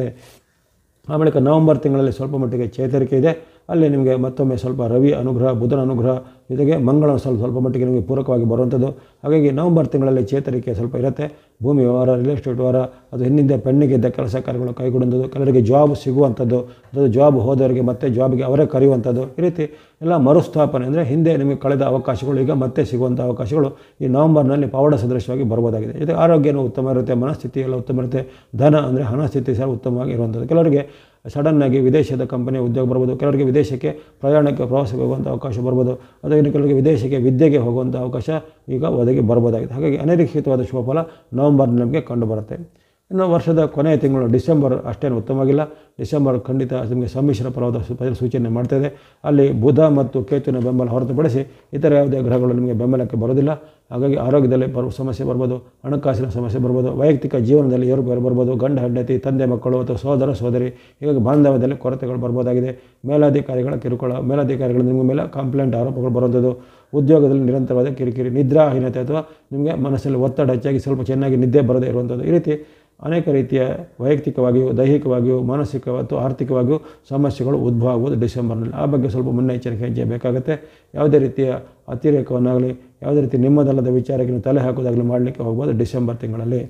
ಆ ಬಳಿಕ ನವಂಬರ್ ತಿಂಗಳಲ್ಲಿ ಸ್ವಲ್ಪ ಮಟ್ಟಿಗೆ ಚೇತರಿಕೆ ಇದೆ. ಅಲ್ಲಿ ನಿಮಗೆ ಮತ್ತೊಮ್ಮೆ ಸ್ವಲ್ಪ ರವಿ ಅನುಗ್ರಹ, ಬುಧನ ಅನುಗ್ರಹ, ಜೊತೆಗೆ ಮಂಗಳ ಸ್ವಲ್ಪ ಸ್ವಲ್ಪ ಮಟ್ಟಿಗೆ ನಿಮಗೆ ಪೂರಕವಾಗಿ ಬರುವಂಥದ್ದು. ಹಾಗಾಗಿ ನವಂಬರ್ ತಿಂಗಳಲ್ಲಿ ಚೇತರಿಕೆ ಸ್ವಲ್ಪ ಇರುತ್ತೆ. ಭೂಮಿ ವ್ಯವಹಾರ, ರಿಯಲ್ ಎಸ್ಟೇಟ್ ವ್ಯವಹಾರ, ಅದು ಹಿಂದೆ ಪೆಣ್ಣಿಗಿದ್ದ ಕೆಲಸ ಕಾರ್ಯಗಳು ಕೈಗೂಡುವಂಥದ್ದು, ಕೆಲವರಿಗೆ ಜಾಬ್ ಸಿಗುವಂಥದ್ದು, ಅದು ಜಾಬ್ ಹೋದವರಿಗೆ ಮತ್ತೆ ಜಾಬ್ಗೆ ಅವರೇ ಕರೆಯುವಂಥದ್ದು, ಈ ರೀತಿ ಎಲ್ಲ ಮರುಸ್ಥಾಪನೆ ಅಂದರೆ ಹಿಂದೆ ನಿಮಗೆ ಕಳೆದ ಅವಕಾಶಗಳು ಈಗ ಮತ್ತೆ ಸಿಗುವಂಥ ಅವಕಾಶಗಳು ಈ ನವಂಬರ್ನಲ್ಲಿ ಪವಾಡ ಸದೃಶವಾಗಿ ಬರ್ಬೋದಾಗಿದೆ. ಜೊತೆಗೆ ಆರೋಗ್ಯನೂ ಉತ್ತಮ ಇರುತ್ತೆ, ಮನಸ್ಥಿತಿ ಎಲ್ಲ ಉತ್ತಮ ಇರುತ್ತೆ. ಧನ ಅಂದರೆ ಹಣಸ್ಥಿತಿ ಸಹ ಉತ್ತಮವಾಗಿ ಇರುವಂಥದ್ದು. ಕೆಲವರಿಗೆ ಸಡನ್ನಾಗಿ ವಿದೇಶದ ಕಂಪನಿ ಉದ್ಯೋಗ ಬರ್ಬೋದು, ಕೆಲವರಿಗೆ ವಿದೇಶಕ್ಕೆ ಪ್ರಯಾಣಕ್ಕೆ ಪ್ರವಾಸಕ್ಕೆ ಹೋಗುವಂಥ ಅವಕಾಶ ಬರ್ಬೋದು, ಅಥವಾ ಇನ್ನು ಕೆಲವರಿಗೆ ವಿದೇಶಕ್ಕೆ ವಿದ್ಯೆಗೆ ಹೋಗುವಂಥ ಅವಕಾಶ ಈಗ ಒದಗಿ ಬರ್ಬೋದಾಗಿದೆ. ಹಾಗಾಗಿ ಅನಿರೀಕ್ಷಿತವಾದ ಶುಭಫಲ ನವಂಬರ್ ನಮಗೆ ಕಂಡುಬರುತ್ತೆ. ಇನ್ನು ವರ್ಷದ ಕೊನೆಯ ತಿಂಗಳು ಡಿಸೆಂಬರ್ ಅಷ್ಟೇನು ಉತ್ತಮವಾಗಿಲ್ಲ. ಡಿಸೆಂಬರ್ ಖಂಡಿತ ನಿಮಗೆ ಸಮ್ಮಿಶ್ರ ಫಲವಾದ ಸೂಚನೆ ಮಾಡ್ತಾಯಿದೆ. ಅಲ್ಲಿ ಬುಧ ಮತ್ತು ಕೇತುವಿನ ಬೆಂಬಲ ಹೊರತುಪಡಿಸಿ ಇತರ ಯಾವುದೇ ಗ್ರಹಗಳು ನಿಮಗೆ ಬೆಂಬಲಕ್ಕೆ ಬರೋದಿಲ್ಲ. ಹಾಗಾಗಿ ಆರೋಗ್ಯದಲ್ಲಿ ಬರುವ ಸಮಸ್ಯೆ ಬರ್ಬೋದು, ಹಣಕಾಸಿನ ಸಮಸ್ಯೆ ಬರ್ಬೋದು, ವೈಯಕ್ತಿಕ ಜೀವನದಲ್ಲಿ ಏರುಪೇರು ಬರ್ಬೋದು, ಗಂಡ ಹೆಂಡತಿ, ತಂದೆ ಮಕ್ಕಳು ಅಥವಾ ಸಹೋದರ ಸಹೋದರಿ, ಹೀಗಾಗಿ ಬಾಂಧವ್ಯದಲ್ಲಿ ಕೊರತೆಗಳು ಬರ್ಬೋದಾಗಿದೆ. ಮೇಲಾಧಿಕಾರಿಗಳ ಕಿರುಕುಳ, ಮೇಲಾಧಿಕಾರಿಗಳು ನಿಮ್ಮ ಮೇಲೆ ಕಂಪ್ಲೇಂಟ್ ಆರೋಪಗಳು ಬರುವಂಥದ್ದು, ಉದ್ಯೋಗದಲ್ಲಿ ನಿರಂತರವಾದ ಕಿರಿಕಿರಿ, ನಿದ್ರಾಹೀನತೆ, ಅಥವಾ ನಿಮಗೆ ಮನಸ್ಸಲ್ಲಿ ಒತ್ತಡ ಹೆಚ್ಚಾಗಿ ಸ್ವಲ್ಪ ಚೆನ್ನಾಗಿ ನಿದ್ದೆ ಬರದೇ ಇರುವಂಥದ್ದು, ಈ ರೀತಿ ಅನೇಕ ರೀತಿಯ ವೈಯಕ್ತಿಕವಾಗಿಯೂ, ದೈಹಿಕವಾಗಿಯೂ, ಮಾನಸಿಕ ಮತ್ತು ಆರ್ಥಿಕವಾಗಿಯೂ ಸಮಸ್ಯೆಗಳು ಉದ್ಭವ ಆಗುವುದು ಡಿಸೆಂಬರ್ನಲ್ಲಿ. ಆ ಬಗ್ಗೆ ಸ್ವಲ್ಪ ಮುನ್ನೆಚ್ಚರಿಕೆ ಹೆಜ್ಜೆ ಬೇಕಾಗುತ್ತೆ. ಯಾವುದೇ ರೀತಿಯ ಅತಿರೇಕವನ್ನಾಗಲಿ, ಯಾವುದೇ ರೀತಿ ನಿಮ್ಮದಲ್ಲದ ವಿಚಾರಕ್ಕೆ ನೀವು ತಲೆ ಹಾಕೋದಾಗಲಿ ಮಾಡಲಿಕ್ಕೆ ಹೋಗ್ಬೋದು ಡಿಸೆಂಬರ್ ತಿಂಗಳಲ್ಲಿ.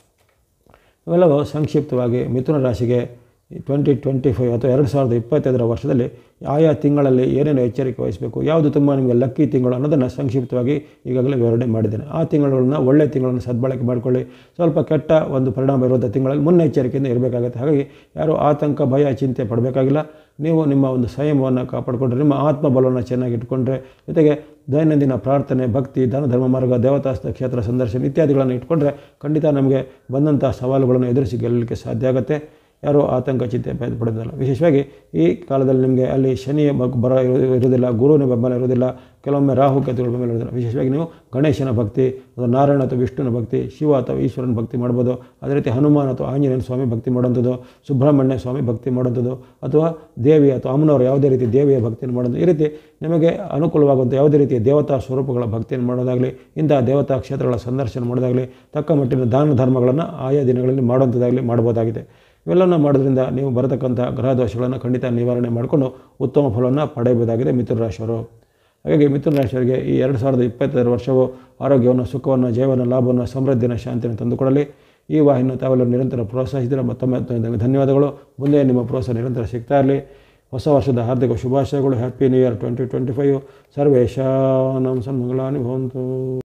ಇವೆಲ್ಲವೂ ಸಂಕ್ಷಿಪ್ತವಾಗಿ ಮಿಥುನ ರಾಶಿಗೆ ಟ್ವೆಂಟಿ ಟ್ವೆಂಟಿ ಫೈವ್ ಅಥವಾ ಎರಡು ಸಾವಿರದ ಇಪ್ಪತ್ತೈದರ ವರ್ಷದಲ್ಲಿ ಆಯಾ ತಿಂಗಳಲ್ಲಿ ಏನೇನು ಎಚ್ಚರಿಕೆ ವಹಿಸಬೇಕು, ಯಾವುದು ತುಂಬ ನಿಮಗೆ ಲಕ್ಕಿ ತಿಂಗಳು ಅನ್ನೋದನ್ನು ಸಂಕ್ಷಿಪ್ತವಾಗಿ ಈಗಾಗಲೇ ವಿವರಣೆ ಮಾಡಿದ್ದೇನೆ. ಆ ತಿಂಗಳುಗಳನ್ನು ಒಳ್ಳೆಯ ತಿಂಗಳನ್ನು ಸದ್ಬಳಕೆ ಮಾಡಿಕೊಳ್ಳಿ. ಸ್ವಲ್ಪ ಕೆಟ್ಟ ಒಂದು ಪರಿಣಾಮ ಇರುವಂಥ ತಿಂಗಳಲ್ಲಿ ಮುನ್ನೆಚ್ಚರಿಕೆಯಿಂದ ಇರಬೇಕಾಗುತ್ತೆ. ಹಾಗಾಗಿ ಯಾರು ಆತಂಕ, ಭಯ, ಚಿಂತೆ ಪಡಬೇಕಾಗಿಲ್ಲ. ನೀವು ನಿಮ್ಮ ಒಂದು ಸಂಯಮವನ್ನು ಕಾಪಾಡಿಕೊಂಡ್ರೆ, ನಿಮ್ಮ ಆತ್ಮಬಲವನ್ನು ಚೆನ್ನಾಗಿ ಇಟ್ಕೊಂಡ್ರೆ, ಜೊತೆಗೆ ದೈನಂದಿನ ಪ್ರಾರ್ಥನೆ, ಭಕ್ತಿ, ದಾನ ಧರ್ಮ ಮಾರ್ಗ, ದೇವತಾಸ್ಥ ಕ್ಷೇತ್ರ ಸಂದರ್ಶನ ಇತ್ಯಾದಿಗಳನ್ನು ಇಟ್ಕೊಂಡ್ರೆ ಖಂಡಿತ ನಮಗೆ ಬಂದಂಥ ಸವಾಲುಗಳನ್ನು ಎದುರಿಸಿ ಗೆಲ್ಲಲಿಕ್ಕೆ ಸಾಧ್ಯ ಆಗುತ್ತೆ. ಯಾರೂ ಆತಂಕ, ಚಿಂತೆ ಪಡೆದಿಲ್ಲ. ವಿಶೇಷವಾಗಿ ಈ ಕಾಲದಲ್ಲಿ ನಿಮಗೆ ಅಲ್ಲಿ ಶನಿಯ ಬರ ಇರೋದಿಲ್ಲ, ಗುರುವಿನ ಬೆಂಬಲ ಇರೋದಿಲ್ಲ, ಕೆಲವೊಮ್ಮೆ ರಾಹು ಕೇತುಗಳ ಬೆಂಬಲ ಇರೋದಿಲ್ಲ. ವಿಶೇಷವಾಗಿ ನೀವು ಗಣೇಶನ ಭಕ್ತಿ, ಅಥವಾ ನಾರಾಯಣ ಅಥವಾ ವಿಷ್ಣುವಿನ ಭಕ್ತಿ, ಶಿವ ಅಥವಾ ಈಶ್ವರನ ಭಕ್ತಿ ಮಾಡ್ಬೋದು. ಅದೇ ರೀತಿ ಹನುಮಾನ್ ಅಥವಾ ಆಂಜನೇಯ ಸ್ವಾಮಿ ಭಕ್ತಿ ಮಾಡುವಂಥದ್ದು, ಸುಬ್ರಹ್ಮಣ್ಯ ಸ್ವಾಮಿ ಭಕ್ತಿ ಮಾಡುವಂಥದ್ದು, ಅಥವಾ ದೇವಿ ಅಥವಾ ಅಮ್ಮನವರು ಯಾವುದೇ ರೀತಿ ದೇವಿಯ ಭಕ್ತಿಯನ್ನು ಮಾಡೋದು, ಈ ರೀತಿ ನಿಮಗೆ ಅನುಕೂಲವಾಗುವಂಥ ಯಾವುದೇ ರೀತಿಯ ದೇವತಾ ಸ್ವರೂಪಗಳ ಭಕ್ತಿಯನ್ನು ಮಾಡೋದಾಗಲಿ, ಇಂತಹ ದೇವತಾ ಕ್ಷೇತ್ರಗಳ ಸಂದರ್ಶನ ಮಾಡೋದಾಗಲಿ, ತಕ್ಕ ಮಟ್ಟಿನ ದಾನ ಧರ್ಮಗಳನ್ನು ಆಯಾ ದಿನಗಳಲ್ಲಿ ಮಾಡುವಂಥದ್ದಾಗಲಿ ಮಾಡ್ಬೋದಾಗಿದೆ. ಇವೆಲ್ಲವನ್ನು ಮಾಡೋದ್ರಿಂದ ನೀವು ಬರತಕ್ಕಂಥ ಗ್ರಹ ದೋಷಗಳನ್ನು ಖಂಡಿತ ನಿವಾರಣೆ ಮಾಡಿಕೊಂಡು ಉತ್ತಮ ಫಲವನ್ನು ಪಡೆಯಬಹುದಾಗಿದೆ ಮಿಥುನ ರಾಶಿಯವರು. ಹಾಗಾಗಿ ಮಿಥುನ ರಾಶಿಯವರಿಗೆ ಈ ಎರಡು ಸಾವಿರದ ಇಪ್ಪತ್ತೈದರ ವರ್ಷವು ಆರೋಗ್ಯವನ್ನು, ಸುಖವನ್ನು, ಜೀವನ ಲಾಭವನ್ನು, ಸಮೃದ್ಧಿಯನ್ನು, ಶಾಂತಿಯನ್ನು ತಂದುಕೊಡಲಿ. ಈ ವಾಹಿನಿಯನ್ನು ತಾವೆಲ್ಲರೂ ನಿರಂತರ ಪ್ರೋತ್ಸಾಹಿಸಿದರೆ ಮತ್ತೊಮ್ಮೆ ಧನ್ಯವಾದಗಳು. ಮುಂದೆ ನಿಮ್ಮ ಪ್ರೋತ್ಸಾಹ ನಿರಂತರ ಸಿಗ್ತಾ ಇರಲಿ. ಹೊಸ ವರ್ಷದ ಹಾರ್ದಿಕ ಶುಭಾಶಯಗಳು. Happy new year twenty twenty five. ಸರ್ವೇಶಾನಾಂ ಸನ್ಮಂಗಲಾನಿ ಭವಂತು.